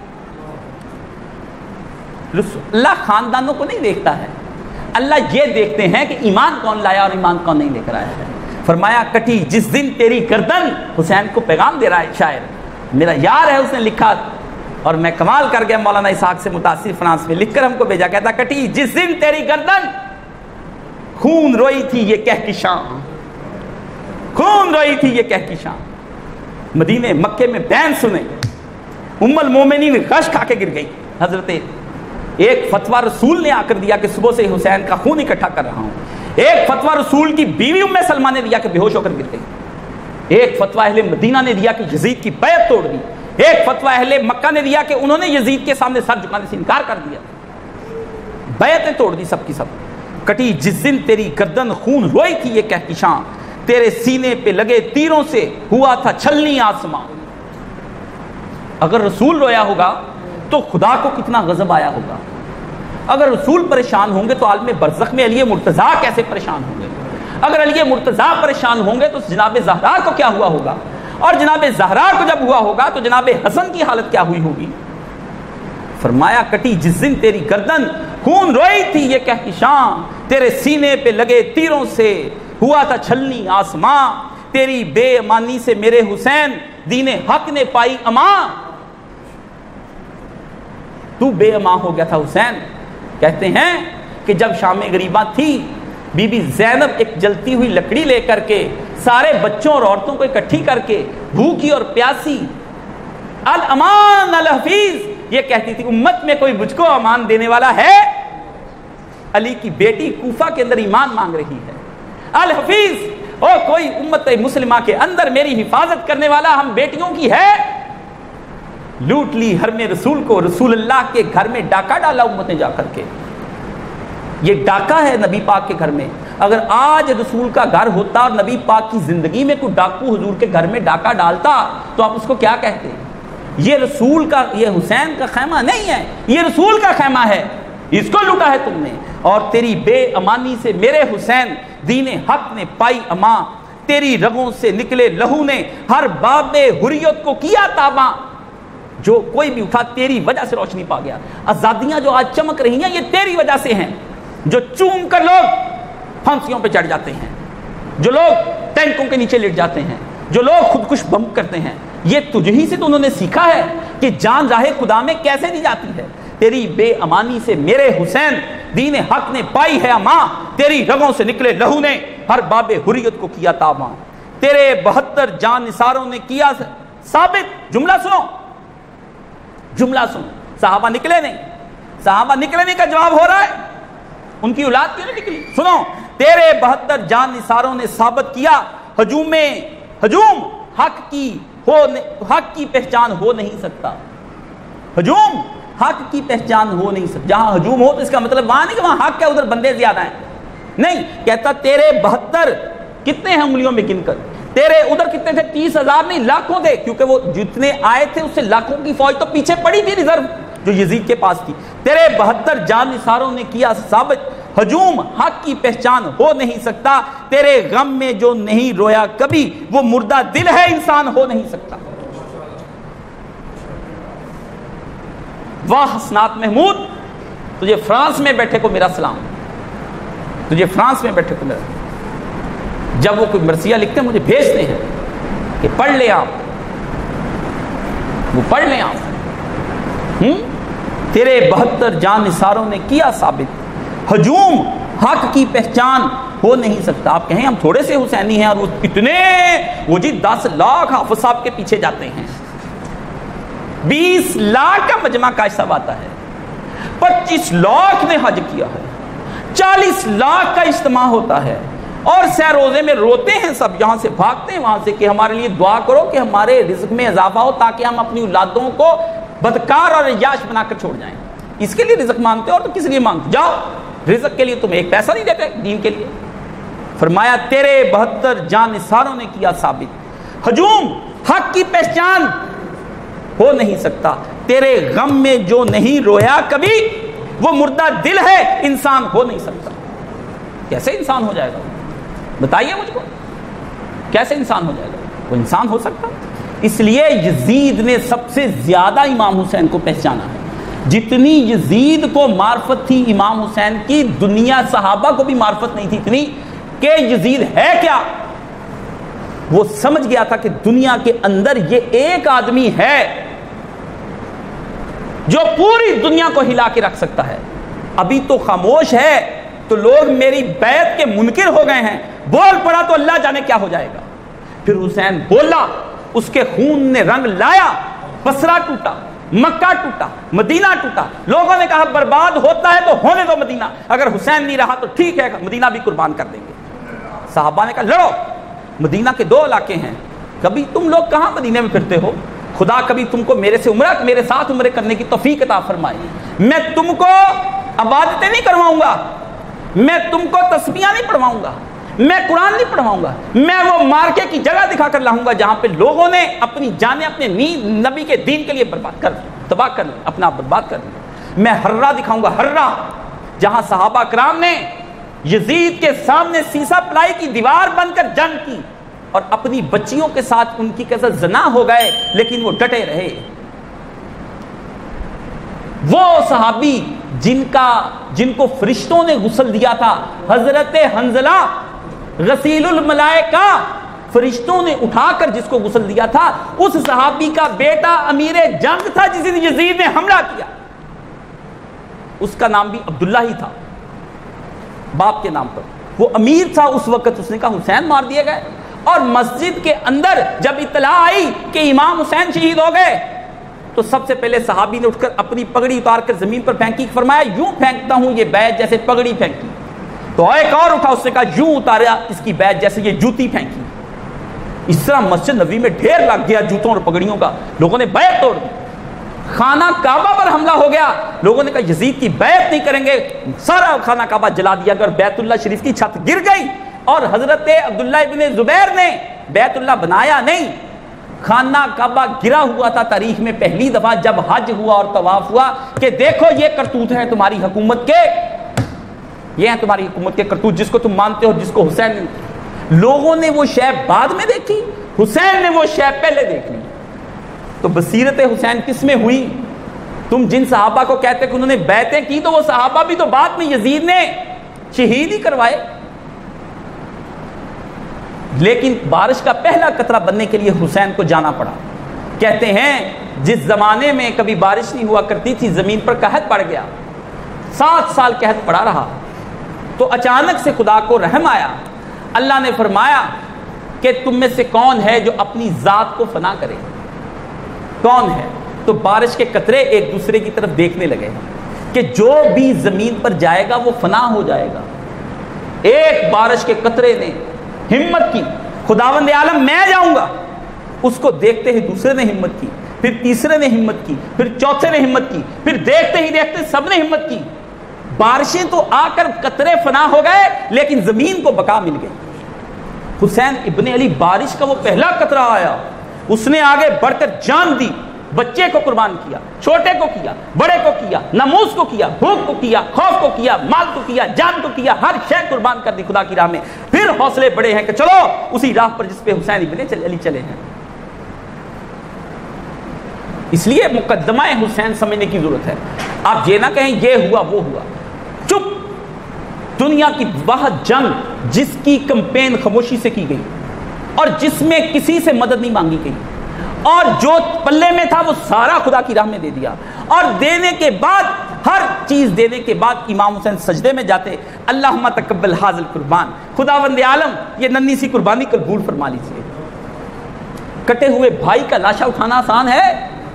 اللہ خاندانوں کو نہیں دیکھتا ہے، اللہ یہ دیکھتے ہیں کہ ایمان کون لایا اور ایمان کون نہیں لے کر آیا ہے. فرمایا کٹی جس دن تیری گردن، حسین کو پیغام دے رہا ہے شاعر، میرا یار ہے، اس نے لکھا اور میں کمال کر گیا، مولانا اسحاق سے متاثر فرانس میں لکھ کر ہم کو بھیجا، کہتا کٹی جس دن تیری گردن، خون روئی تھی یہ کہکشاں، خون روئی تھی یہ کہکشاں. مدینے مکے میں بین سنے، ام المومنین غش کھا کے گر گئی. حضرت ایک فتویٰ رسول نے آ کر دیا کہ صبح سے حسین کا خون اکٹھا کر رہا ہوں. ایک فتویٰ رسول کی بیوی ام سلمہ نے دیا کہ بے ہوش ہو کر گر گئی. ایک فتویٰ اہل مدینہ نے دیا کہ یزید کی بیعت توڑ دی. ایک فتویٰ اہل مکہ نے دیا کہ انہوں نے یزید کے سامنے سر جھکانے سے انکار کر دیا. بیعتیں توڑ دی سب کی سب. کٹی جس دن تیری گردن خون روئی تھی یہ کہکشاں، تیرے سینے پہ لگے تیروں سے ہوا تھا چھلنی آسماں. اگر رسول رویا ہوگا تو خدا کو کتنا غضب آیا ہوگا. اگر رسول پریشان ہوں گے تو عالم برزخ میں علی مرتضیٰ کیسے پریشان ہوں گے. اگر علی مرتضیٰ پریشان ہوں گے تو جناب زہرا کو کیا ہوا ہوگا. اور جناب زہرا کو جب ہوا ہوگا تو جناب حسن کی حالت کیا ہوئی ہوگی. فرمایا کٹی جس دن تیری گردن خون روئی تھی یہ کہکشاں، تیرے سینے پہ لگے تیروں سے ہوا تھا چھلنی آسماں. تیری بے امانی سے میرے حسین دین حق نے پائی امان. تو بے امان ہو گیا تھا حسین. کہتے ہیں کہ جب شام غریباں تھی، بی بی زینب ایک جلتی ہوئی لکڑی لے کر کے سارے بچوں اور عورتوں کو اکٹھی کر کے بھوکی اور پیاسی الامان الحفیظ یہ کہتی تھی امت میں کوئی مجھ کو امان دینے والا ہے. علی کی بیٹی کوفہ کے اندر ایمان مانگ رہی ہے. الحفیظ او کوئی امت مسلمہ کے اندر میری حفاظت کرنے والا ہم بیٹیوں کی ہے. لوٹ لی حرم رسول کو، رسول اللہ کے گھر میں ڈاکہ ڈالا امت نے جا کر کے. یہ ڈاکہ ہے نبی پاک کے گھر میں. اگر آج رسول کا گھر ہوتا اور نبی پاک کی زندگی میں کوئی ڈاکو حضور کے گھر میں ڈاکہ ڈالتا تو آپ اس کو کیا کہتے؟ یہ رسول کا، یہ حسین کا خیمہ نہیں ہے، یہ رسول کا خیمہ ہے، اس کو لوٹا ہے تم نے. اور تیری بے امانی سے میرے حسین دین حق نے پائی امان. تیری رگوں سے نکلے لہو نے ہر باب حریت کو کیا تاباں. جو کوئی بھی اٹھا تیری وجہ سے روشنی پا گیا. آزادیاں جو آج چمک رہی ہیں یہ تیری وجہ سے ہیں. جو چوم کر لوگ پھانسیوں پہ چڑھ جاتے ہیں، جو لوگ ٹینکوں کے نیچے لیٹ جاتے ہیں، جو لوگ خودکش بم کرتے ہیں، یہ تجھ ہی سے تو انہوں نے سیکھا ہے کہ جان راہ خدا میں کیسے دی جاتی ہے. تیری بے امانی سے میرے حسین دین حق نے پائی ہے امان. تیری رگوں سے نکلے لہو نے ہر باب حریت کو کیا تاباں. تیرے بہتر جان نثاروں نے کیا ثابت. جملہ سنو، جملہ سنو. صحابہ نکلے نہیں، صحابہ نکلے نہیں کا جواب ہو رہا ہے. ان کی اولاد کیوں نہیں نکلی؟ سنو، تیرے بہتر جان نثاروں نے ثابت کیا ہجوم ہجوم حق کی ہو حق کی پہچان ہو نہیں سکتا. ہجوم حق کی پہچان ہو نہیں سکتا. جہاں ہجوم ہو تو اس کا مطلب وہاں نہیں کہ وہاں حق ہے ادھر بندے زیادہ ہیں. نہیں، کہتا تیرے بہتر کتنے ہیں انگلیوں میں گن کر. تیرے ادھر کتنے تھے؟ تیس ہزار نہیں، لاکھوں تھے، کیونکہ وہ جتنے آئے تھے اس سے لاکھوں کی فوج تو پیچھے پڑی تھی ریزرو جو یزید کے پاس تھی. تیرے بہتر جان نثاروں نے کیا ثابت ہجوم حق کی پہچان ہو نہیں سکتا. تیرے غم میں جو نہیں رویا کبھی وہ مردہ دل ہے انسان ہو نہیں سکتا. واہ حسنات محمود، تجھے فرانس میں بیٹھے کو میرا سلام. تجھے فرانس میں بیٹھے کو میرا. جب وہ کوئی مرثیہ لکھتے ہیں مجھے بھیجتے ہیں کہ پڑھ لیں آپ، وہ پڑھ لیں آپ. ہم تیرے بہتر جان نثاروں نے کیا ثابت ہجوم حق کی پہچان ہو نہیں سکتا. آپ کہیں ہم تھوڑے سے حسینی ہیں اور وہ اتنے وہ جی دس لاکھ حافظ صاحب کے پیچھے جاتے ہیں. بیس لاکھ کا مجمع کاش صاحب آتا ہے، پچیس لاکھ نے حج کیا ہے، چالیس لاکھ کا اجتماع ہوتا ہے اور سہ روزے میں روتے ہیں سب، یہاں سے بھاگتے ہیں وہاں سے کہ ہمارے لیے دعا کرو کہ ہمارے رزق میں اضافہ ہو تاکہ ہم اپنی اولادوں کو بدکار اور عیاش بنا کر چھوڑ جائیں. اس کے لیے رزق مانگتے ہو اور تو کس لیے مانگتے؟ جاؤ رزق کے لیے تم ایک پیسہ نہیں دیتے دین کے لیے. فرمایا تیرے بہتر جان نثاروں نے کیا ثابت ہجوم حق کی پہچان ہو نہیں سکتا. تیرے غم میں جو نہیں رویا کبھی وہ مردہ دل ہے انسان ہو نہیں سکتا. کیسے انسان ہو جائے گا؟ بتائیے مجھ کو، کیسے انسان ہو جائے گا؟ وہ انسان ہو سکتا؟ اس لیے یزید نے سب سے زیادہ امام حسین کو پہچانا ہے. جتنی یزید کو معرفت تھی امام حسین کی، دنیا صحابہ کو بھی معرفت نہیں تھی اتنی کہ یزید ہے کیا. وہ سمجھ گیا تھا کہ دنیا کے اندر یہ ایک آدمی ہے جو پوری دنیا کو ہلا کے رکھ سکتا ہے. ابھی تو خاموش ہے تو لوگ میری بیعت کے منکر ہو گئے ہیں، بول پڑا تو اللہ جانے کیا ہو جائے گا. پھر حسین بولا، اس کے خون نے رنگ لایا، بصرہ ٹوٹا. مکہ ٹوٹا، مدینہ ٹوٹا، لوگوں نے کہا برباد ہوتا ہے تو ہونے دو مدینہ، اگر حسین نہیں رہا تو ٹھیک ہے مدینہ بھی قربان کر دیں گے۔ صحابہ نے کہا لڑو، مدینہ کے دو علاقے ہیں، کبھی تم لوگ کہاں مدینہ میں پھرتے ہو، خدا کبھی تم کو میرے سے عمرہ میرے ساتھ عمرے کرنے کی توفیق عطا فرمائے، میں تم کو عبادتیں نہیں کرواؤں گا، میں تم کو تسبیحاں نہیں پڑھواؤں گا، میں قرآن نہیں پڑھواؤں گا، میں وہ مارکے کی جگہ دکھا کر لاؤں گا جہاں پہ لوگوں نے اپنی جانیں اپنے نبی کے دین کے لیے برباد کر تباہ کر لی، اپنا برباد کر لیا۔ میں ہررا دکھاؤں گا، ہررا جہاں صحابہ کرام نے یزید کے سامنے سیسا پلائی کی دیوار بن کر جنگ کی اور اپنی بچیوں کے ساتھ ان کی کیسا زنا ہو گئے لیکن وہ ڈٹے رہے۔ وہ صحابی جن کا جن کو فرشتوں نے غسل دیا تھا، حضرت حنظلہ غسیل الملائکہ، فرشتوں نے اٹھا کر جس کو غسل دیا تھا، اس صحابی کا بیٹا امیر جنگ تھا جس دن یزید نے حملہ کیا، اس کا نام بھی عبداللہ ہی تھا باپ کے نام پر، وہ امیر تھا اس وقت۔ اس نے کہا حسین مار دیے گئے، اور مسجد کے اندر جب اطلاع آئی کہ امام حسین شہید ہو گئے تو سب سے پہلے صحابی نے اٹھ کر اپنی پگڑی اتار کر زمین پر پھینکی، فرمایا یوں پھینکتا ہوں یہ بیت جیسے پگڑی پھینکی، تو ایک اور اٹھا، اس نے کہا یوں اتارا اس کی بیت جیسے یہ جوتی پھینکی۔ اس طرح مسجد نبوی میں ڈھیر لگ گیا جوتوں اور پگڑیوں کا، لوگوں نے بیعت توڑ دی۔ خانہ کعبہ پر حملہ ہو گیا، لوگوں نے کہا یزید کی بیعت نہیں کریں گے، سارا خانہ کعبہ جلا دیا گیا اور بیت اللہ شریف کی چھت گر گئی، اور حضرت عبداللہ ابن زبیر نے بیت اللہ بنایا نہیں، خانہ کعبہ گرا ہوا تھا۔ تاریخ میں پہلی دفعہ جب حج ہوا اور طواف ہوا کہ دیکھو یہ کرتوت ہے تمہاری حکومت کے، یہ ہیں تمہاری حکومت کے کرتوت جس کو تم مانتے ہو، جس کو حسین نے، لوگوں نے وہ شے بعد میں دیکھی، حسین نے وہ شے پہلے دیکھ لی۔ تو بصیرت حسین کس میں ہوئی؟ تم جن صحابہ کو کہتے کہ انہوں نے بیعتیں کی تو وہ صحابہ بھی تو بعد میں یزید نے شہید ہی کروائے، لیکن بارش کا پہلا قطرہ بننے کے لیے حسین کو جانا پڑا۔ کہتے ہیں جس زمانے میں کبھی بارش نہیں ہوا کرتی تھی، زمین پر قحط پڑ گیا، سات سال قحط پڑا رہا، تو اچانک سے خدا کو رحم آیا، اللہ نے فرمایا کہ تم میں سے کون ہے جو اپنی ذات کو فنا کرے، کون ہے؟ تو بارش کے قطرے ایک دوسرے کی طرف دیکھنے لگے کہ جو بھی زمین پر جائے گا وہ فنا ہو جائے گا۔ ایک بارش کے قطرے نے ہمت کی، خداوند عالم میں جاؤں گا، اس کو دیکھتے ہی دوسرے نے ہمت کی، پھر تیسرے نے ہمت کی، پھر چوتھے نے ہمت کی، پھر دیکھتے ہی دیکھتے سب نے ہمت کی، بارشیں تو آ کر قطرے فنا ہو گئے لیکن زمین کو بقا مل گئی۔ حسین ابن علی بارش کا وہ پہلا قطرہ آیا، اس نے آگے بڑھ کر جان دی، بچے کو قربان کیا، چھوٹے کو کیا، بڑے کو کیا، ناموس کو کیا، بھوک کو کیا، خوف کو کیا، مال کو کیا، جان کو کیا، ہر شے قربان کر دی خدا کی راہ میں۔ پھر حوصلے بڑے ہیں کہ چلو اسی راہ پر جس پہ حسین ابن علی چلے ہیں۔ اس لیے مقدمہ حسین سمجھنے کی ضرورت ہے، آپ یہ نہ کہیں یہ ہوا وہ ہوا، چپ۔ دنیا کی وہ جنگ جس کی کمپین خاموشی سے کی گئی اور جس میں کسی سے مدد نہیں مانگی گئی، اور جو پلے میں تھا وہ سارا خدا کی راہ میں دے دیا، اور دینے کے بعد ہر چیز دینے کے بعد امام حسین سجدے میں جاتے، اللہم تقبل حاضر قربان، خداوند عالم یہ ننھی سی قربانی قبول فرما لیجیے۔ کٹے ہوئے بھائی کا لاشا اٹھانا آسان ہے؟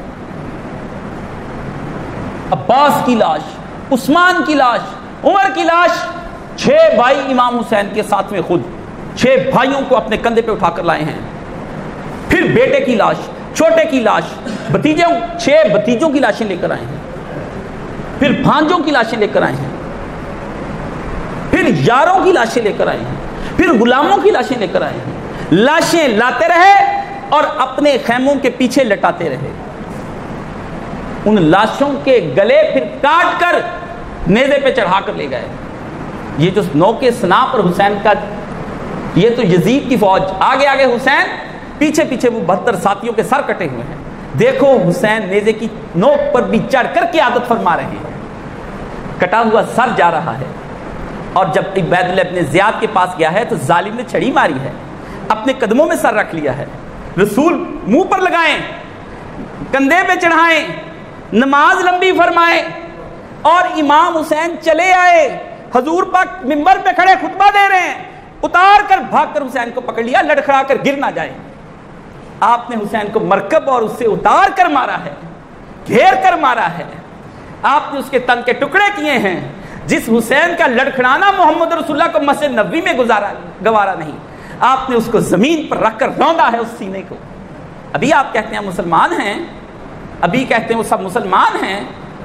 عباس کی لاش، عثمان کی لاش، عمر کی لاش، چھ بھائی امام حسین کے ساتھ میں خود چھ بھائیوں کو اپنے کندھے پہ اٹھا کر لائے ہیں، پھر بیٹے کی لاش، چھوٹے کی لاش، بھتیجوں چھ بھتیجوں کی لاشیں لے کر آئے ہیں، پھر بھانجوں کی لاشیں لے کر آئے ہیں، پھر یاروں کی لاشیں لے کر آئے ہیں، پھر غلاموں کی لاشیں لے کر آئے ہیں، لاشیں لاتے رہے اور اپنے خیموں کے پیچھے لٹاتے رہے، ان لاشوں کے گلے پھر کاٹ کر نیزے پہ چڑھا کر لے گئے۔ یہ جو نو کے سنا پر حسین کا، یہ تو یزید کی فوج، آگے آگے حسین، پیچھے پیچھے وہ بہتر ساتھیوں کے سر کٹے ہوئے ہیں۔ دیکھو حسین نیزے کی نوک پر بھی چڑھ کر کی عادت فرما رہے ہیں، کٹا ہوا سر جا رہا ہے، اور جب عبید اللہ ابن زیاد کے پاس گیا ہے تو ظالم نے چھڑی ماری ہے، اپنے قدموں میں سر رکھ لیا ہے، رسول منہ پر لگائیں، کندھے پہ چڑھائیں، نماز لمبی فرمائیں، اور امام حسین چلے آئے، حضور پاک منبر پہ کھڑے خطبہ دے رہے ہیں، اتار کر بھاگ کر حسین کو پکڑ لیا، لڑکھڑا کر گر نہ جائے۔ آپ نے حسین کو مرکب اور اس سے اتار کر مارا ہے، گھیر کر مارا ہے، آپ نے اس کے تن کے ٹکڑے کیے ہیں۔ جس حسین کا لڑکھڑانا محمد رسول اللہ کو مسجد نبوی میں گزارا گوارا نہیں، آپ نے اس کو زمین پر رکھ کر روندا ہے اس سینے کو۔ ابھی آپ کہتے ہیں مسلمان ہیں، ابھی کہتے ہیں وہ سب مسلمان ہیں۔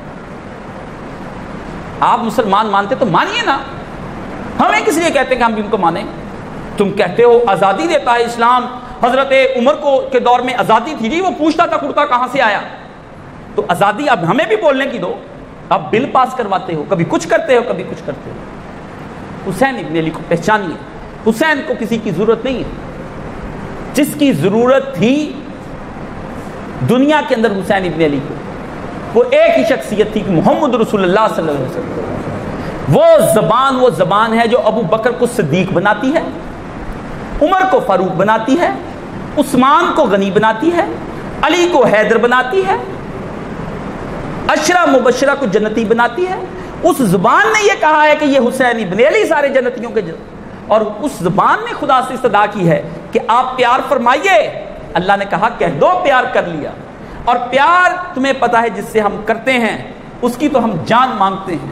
آپ مسلمان مانتے تو مانیے نا، ہمیں کس لیے کہتے ہیں کہ ہم بھی ان کو مانیں؟ تم کہتے ہو آزادی دیتا ہے اسلام، حضرت عمر کو کے دور میں آزادی تھی جی، وہ پوچھتا تھا کرتا کہاں سے آیا، تو آزادی اب ہمیں بھی بولنے کی دو۔ اب بل پاس کرواتے ہو، کبھی کچھ کرتے ہو کبھی کچھ کرتے ہو۔ حسین ابن علی کو پہچانیے، حسین کو کسی کی ضرورت نہیں ہے، جس کی ضرورت تھی دنیا کے اندر حسین ابن علی کو، وہ ایک ہی شخصیت تھی کہ محمد رسول اللہ صلی اللہ علیہ وسلم۔ وہ زبان وہ زبان ہے جو ابو بکر کو صدیق بناتی ہے، عمر کو فاروق بناتی ہے، عثمان کو غنی بناتی ہے، علی کو حیدر بناتی ہے، عشرہ مبشرہ کو جنتی بناتی ہے۔ اس زبان نے یہ کہا ہے کہ یہ حسین ابن علی سارے جنتیوں کے جنت، اور اس زبان نے خدا سے استدعا کی ہے کہ آپ پیار فرمائیے۔ اللہ نے کہا کہہ دو پیار کر لیا، اور پیار تمہیں پتا ہے جس سے ہم کرتے ہیں اس کی تو ہم جان مانگتے ہیں،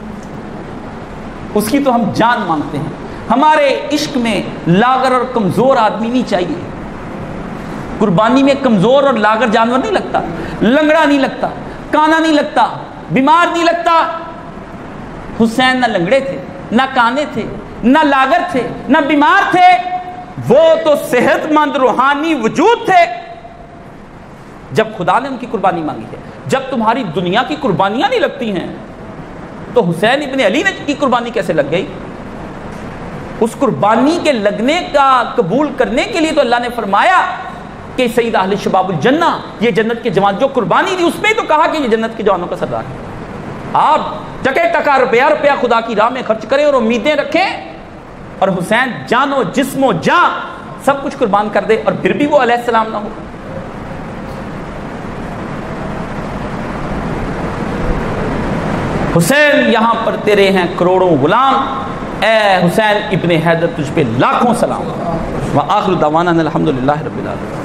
اس کی تو ہم جان مانگتے ہیں۔ ہمارے عشق میں لاغر اور کمزور آدمی نہیں چاہیے۔ قربانی میں کمزور اور لاغر جانور نہیں لگتا، لنگڑا نہیں لگتا، کانا نہیں لگتا، بیمار نہیں لگتا۔ حسین نہ لنگڑے تھے، نہ کانے تھے، نہ لاغر تھے، نہ بیمار تھے، وہ تو صحت مند روحانی وجود تھے۔ جب خدا نے ان کی قربانی مانگی ہے، جب تمہاری دنیا کی قربانیاں نہیں لگتی ہیں تو حسین ابن علی نے کی قربانی کیسے لگ گئی؟ اس قربانی کے لگنے کا قبول کرنے کے لیے تو اللہ نے فرمایا کہ سید اہل شباب الجنہ، یہ جنت کے جوان، جو قربانی دی اس پہ تو کہا کہ یہ جنت کے جوانوں کا سردار ہے۔ آپ ٹکے ٹکا روپیہ روپیہ خدا کی راہ میں خرچ کریں اور امیدیں رکھیں، اور حسین جان و جسم و جان سب کچھ قربان کر دے اور پھر بھی وہ علیہ السلام نہ ہو۔ حسین یہاں پر تیرے ہیں کروڑوں غلام، اے حسین ابن حیدر تجھ پہ لاکھوں سلام۔ وآخر دعوانا الحمدللہ رب العالمین۔